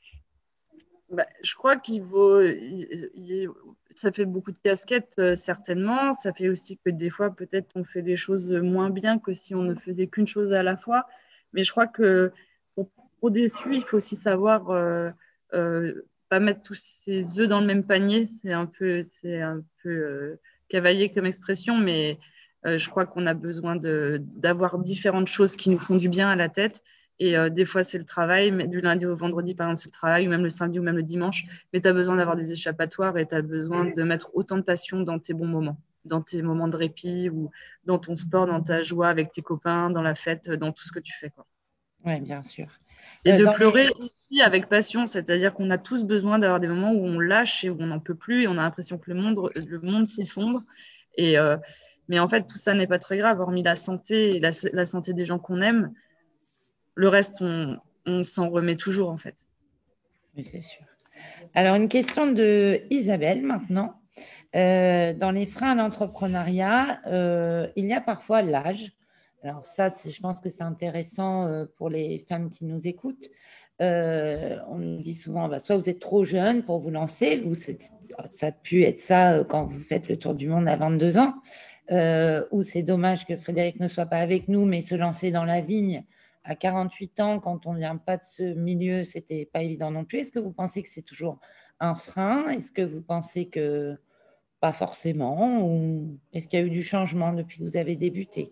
Bah, je crois qu'il vaut, il, il, ça fait beaucoup de casquettes, euh, certainement. Ça fait aussi que des fois, peut-être, on fait des choses moins bien que si on ne faisait qu'une chose à la fois. Mais je crois que pour trop déçu, il faut aussi savoir euh, euh, pas mettre tous ses œufs dans le même panier. C'est un peu, c'est un peu euh, cavalier comme expression, mais euh, je crois qu'on a besoin de, d'avoir différentes choses qui nous font du bien à la tête. Et euh, des fois, c'est le travail, mais du lundi au vendredi, par exemple, c'est le travail, ou même le samedi, ou même le dimanche. Mais tu as besoin d'avoir des échappatoires et tu as besoin de mettre autant de passion dans tes bons moments, dans tes moments de répit, ou dans ton sport, dans ta joie avec tes copains, dans la fête, dans tout ce que tu fais, quoi. Oui, bien sûr. Et Euh, de dans pleurer les... aussi avec passion, c'est-à-dire qu'on a tous besoin d'avoir des moments où on lâche et où on n'en peut plus et on a l'impression que le monde, le monde s'effondre. Et, euh, mais en fait, tout ça n'est pas très grave, hormis la santé et la, la santé des gens qu'on aime. Le reste, on, on s'en remet toujours, en fait. Oui, c'est sûr. Alors, une question de Isabelle maintenant. Euh, dans les freins à l'entrepreneuriat, euh, il y a parfois l'âge. Alors ça, je pense que c'est intéressant euh, pour les femmes qui nous écoutent. Euh, on nous dit souvent, bah, soit vous êtes trop jeune pour vous lancer, vous, ça a pu être ça quand vous faites le tour du monde à vingt-deux ans, euh, ou c'est dommage que Frédéric ne soit pas avec nous, mais se lancer dans la vigne à quarante-huit ans, quand on ne vient pas de ce milieu, ce n'était pas évident non plus. Est-ce que vous pensez que c'est toujours un frein? Est-ce que vous pensez que pas forcément? Ou est-ce qu'il y a eu du changement depuis que vous avez débuté?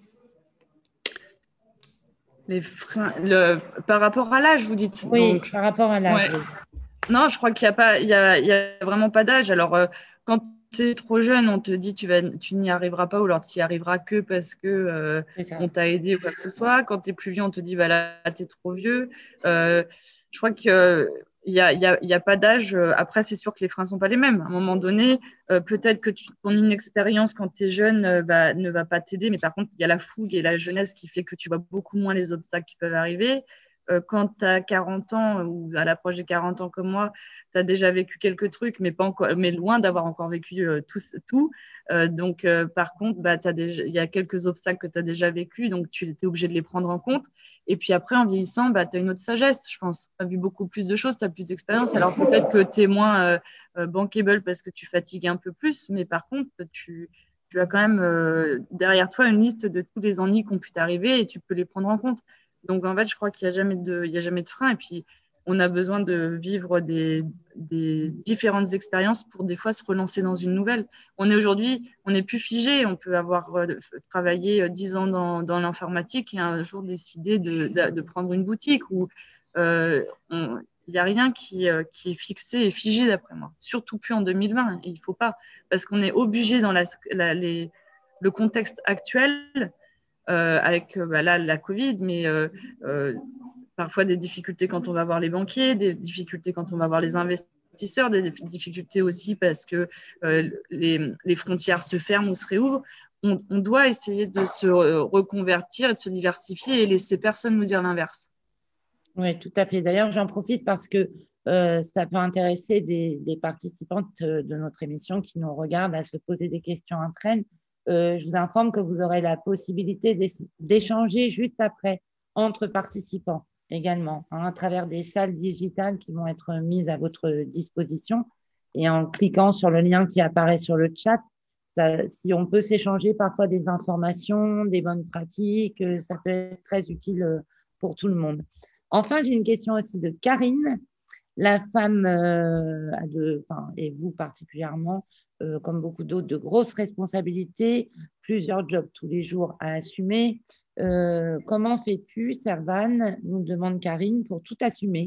Les freins, le, par rapport à l'âge, vous dites? Oui, donc, par rapport à l'âge. Ouais. Oui. Non, je crois qu'il n'y a, pas, il y a, il y a vraiment pas d'âge. Alors, euh, quand tu es trop jeune, on te dit tu, vas, tu n'y arriveras pas ou alors tu n'y arriveras que parce que euh, on t'a aidé ou quoi que ce soit. Quand tu es plus vieux, on te dit bah, là, tu es trop vieux. Euh, je crois qu'il euh, n'y a, y a, y a pas d'âge. Après, c'est sûr que les freins ne sont pas les mêmes. À un moment donné, euh, peut-être que tu, ton inexpérience quand tu es jeune euh, va, ne va pas t'aider, mais par contre, il y a la fougue et la jeunesse qui fait que tu vois beaucoup moins les obstacles qui peuvent arriver. euh, quand tu as quarante ans ou à l'approche des quarante ans comme moi, tu as déjà vécu quelques trucs, mais, pas encore, mais loin d'avoir encore vécu euh, tout. tout. Euh, donc, euh, par contre, bah, il y a quelques obstacles que tu as déjà vécu, donc tu étais obligé de les prendre en compte. Et puis après, en vieillissant, bah, tu as une autre sagesse, je pense. Tu as vu beaucoup plus de choses, tu as plus d'expérience. Alors peut-être que tu es moins euh, euh, bankable parce que tu fatigues un peu plus, mais par contre, tu, tu as quand même euh, derrière toi une liste de tous les ennuis qui ont pu t'arriver et tu peux les prendre en compte. Donc en fait, je crois qu'il n'y a jamais de, il y a jamais de frein. Et puis, on a besoin de vivre des, des différentes expériences pour des fois se relancer dans une nouvelle. On est aujourd'hui, on n'est plus figé. On peut avoir euh, travaillé dix ans dans, dans l'informatique et un jour décider de, de, de prendre une boutique où euh, il n'y a rien qui, euh, qui est fixé et figé d'après moi. Surtout plus en deux mille vingt. Et il ne faut pas, parce qu'on est obligé dans la, la, les, le contexte actuel, euh, avec bah, là, la Covid, mais euh, euh, parfois des difficultés quand on va voir les banquiers, des difficultés quand on va voir les investisseurs, des difficultés aussi parce que euh, les, les frontières se ferment ou se réouvrent. On, on doit essayer de se reconvertir et de se diversifier et laisser personne nous dire l'inverse. Oui, tout à fait. D'ailleurs, j'en profite parce que euh, ça peut intéresser des, des participantes de notre émission qui nous regardent à se poser des questions entre elles. Euh, je vous informe que vous aurez la possibilité d'échanger juste après entre participants également, hein, à travers des salles digitales qui vont être mises à votre disposition. Et en cliquant sur le lien qui apparaît sur le chat, ça, si on peut s'échanger parfois des informations, des bonnes pratiques, ça peut être très utile pour tout le monde. Enfin, j'ai une question aussi de Karine. La femme, euh, a de, enfin, et vous particulièrement, euh, comme beaucoup d'autres, de grosses responsabilités, plusieurs jobs tous les jours à assumer. Euh, comment fais-tu, Servane, nous demande Karine, pour tout assumer?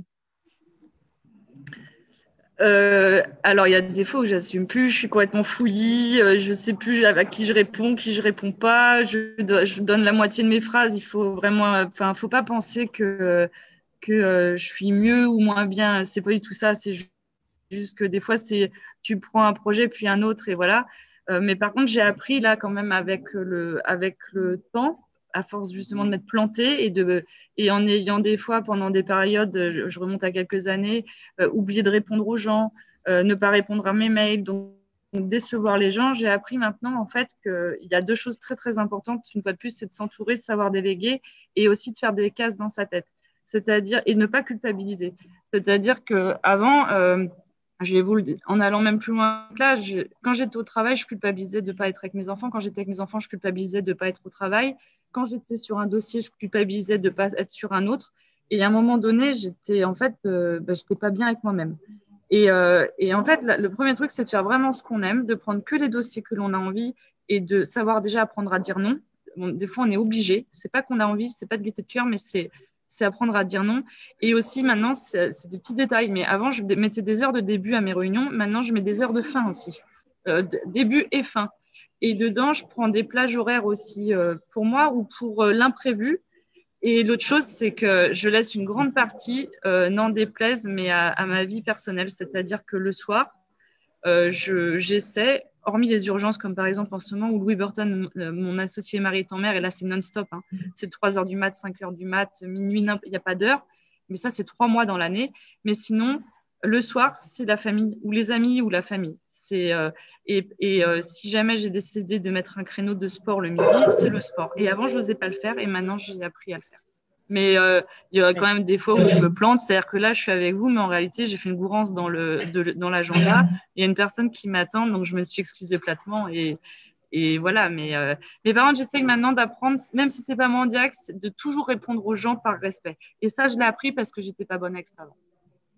euh, Alors, il y a des fois où j'assume plus, je suis complètement fouillie, euh, je ne sais plus à qui je réponds, qui je réponds pas, je, je donne la moitié de mes phrases. Il faut vraiment, enfin, faut pas penser que que euh, je suis mieux ou moins bien. C'est pas du tout ça. C'est juste que des fois, c'est tu prends un projet puis un autre et voilà. Euh, mais par contre, j'ai appris là quand même avec le, avec le temps, à force justement de m'être plantée et, de, et en ayant des fois pendant des périodes, je, je remonte à quelques années, euh, oublier de répondre aux gens, euh, ne pas répondre à mes mails, donc, donc décevoir les gens. J'ai appris maintenant en fait qu'il y a deux choses très très importantes. Une fois de plus, c'est de s'entourer, de savoir déléguer et aussi de faire des cases dans sa tête. C'est-à-dire, et ne pas culpabiliser. C'est-à-dire qu'avant, euh, je vais vous le dire, en allant même plus loin que là, je, quand j'étais au travail, je culpabilisais de ne pas être avec mes enfants. Quand j'étais avec mes enfants, je culpabilisais de ne pas être au travail. Quand j'étais sur un dossier, je culpabilisais de ne pas être sur un autre. Et à un moment donné, j'étais en fait, euh, bah, je n'étais pas bien avec moi-même. Et, euh, et en fait, la, le premier truc, c'est de faire vraiment ce qu'on aime, de prendre que les dossiers que l'on a envie et de savoir déjà apprendre à dire non. Bon, des fois, on est obligé. C'est pas qu'on a envie, c'est pas de gaieté de cœur, mais c'est c'est apprendre à dire non. Et aussi, maintenant, c'est, c'est des petits détails. Mais avant, je mettais des heures de début à mes réunions. Maintenant, je mets des heures de fin aussi. Euh, d- début et fin. Et dedans, je prends des plages horaires aussi euh, pour moi ou pour euh, l'imprévu. Et l'autre chose, c'est que je laisse une grande partie, euh, n'en déplaise, mais à, à ma vie personnelle. C'est-à-dire que le soir, euh, je, j'essaie, hormis les urgences, comme par exemple en ce moment où Louis Burton, mon associé mari est en mer, et là c'est non-stop, hein. C'est trois heures du mat, cinq heures du mat, minuit, il n'y a pas d'heure, mais ça c'est trois mois dans l'année. Mais sinon, le soir, c'est la famille, ou les amis, ou la famille. C'est, euh, et et euh, si jamais j'ai décidé de mettre un créneau de sport le midi, c'est le sport. Et avant, je n'osais pas le faire, et maintenant j'ai appris à le faire. Mais euh, il y a quand même des fois où je me plante, c'est-à-dire que là, je suis avec vous, mais en réalité, j'ai fait une bourrance dans, le, de, dans l'agenda. Il y a une personne qui m'attend, donc je me suis excusée platement. Et, et voilà, mais, euh, mais par contre, j'essaye maintenant d'apprendre, même si ce n'est pas moi en direct, de toujours répondre aux gens par respect. Et ça, je l'ai appris parce que je n'étais pas bonne avec ça avant.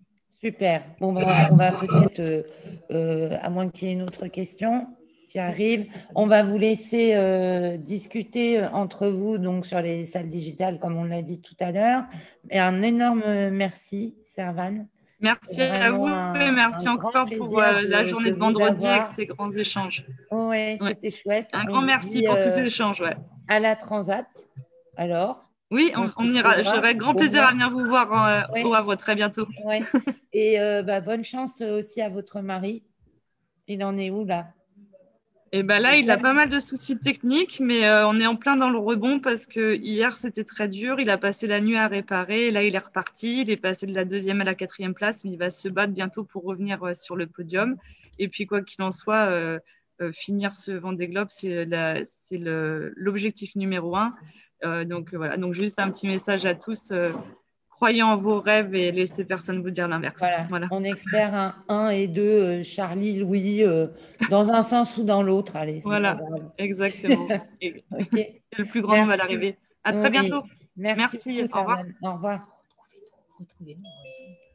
Super. Bon, ben, on va peut-être, euh, euh, à moins qu'il y ait une autre question qui arrive, on va vous laisser euh, discuter entre vous donc sur les salles digitales, comme on l'a dit tout à l'heure. Et un énorme merci, Servane. Merci à vous un, et merci encore pour euh, la de, journée de, de vendredi avec ces grands échanges. Oui, c'était ouais. chouette. Un on grand merci dit, pour euh, tous ces échanges. Ouais. À la Transat, alors. Oui, on, on ira. J'aurai grand plaisir à venir vous voir euh, oui. au Havre très bientôt. Oui. Et euh, bah, bonne chance aussi à votre mari. Il en est où là? Et ben là, il a pas mal de soucis techniques, mais euh, on est en plein dans le rebond parce que hier, c'était très dur. Il a passé la nuit à réparer. Là, il est reparti. Il est passé de la deuxième à la quatrième place, mais il va se battre bientôt pour revenir euh, sur le podium. Et puis, quoi qu'il en soit, euh, euh, finir ce Vendée Globe, c'est l'objectif numéro un. Euh, donc, voilà. Donc, juste un petit message à tous. Euh, croyez en vos rêves et laissez personne vous dire l'inverse. Voilà. Voilà. On espère un un et deux, euh, Charlie, Louis, euh, dans un sens ou dans l'autre. Allez, c'est Voilà, pas grave. exactement. Et, Ok. et le plus grand nombre à l'arrivée. À très Oui. bientôt. Merci, Merci. beaucoup, Au revoir. Sardan. Au revoir. Retrouvez-nous ensemble.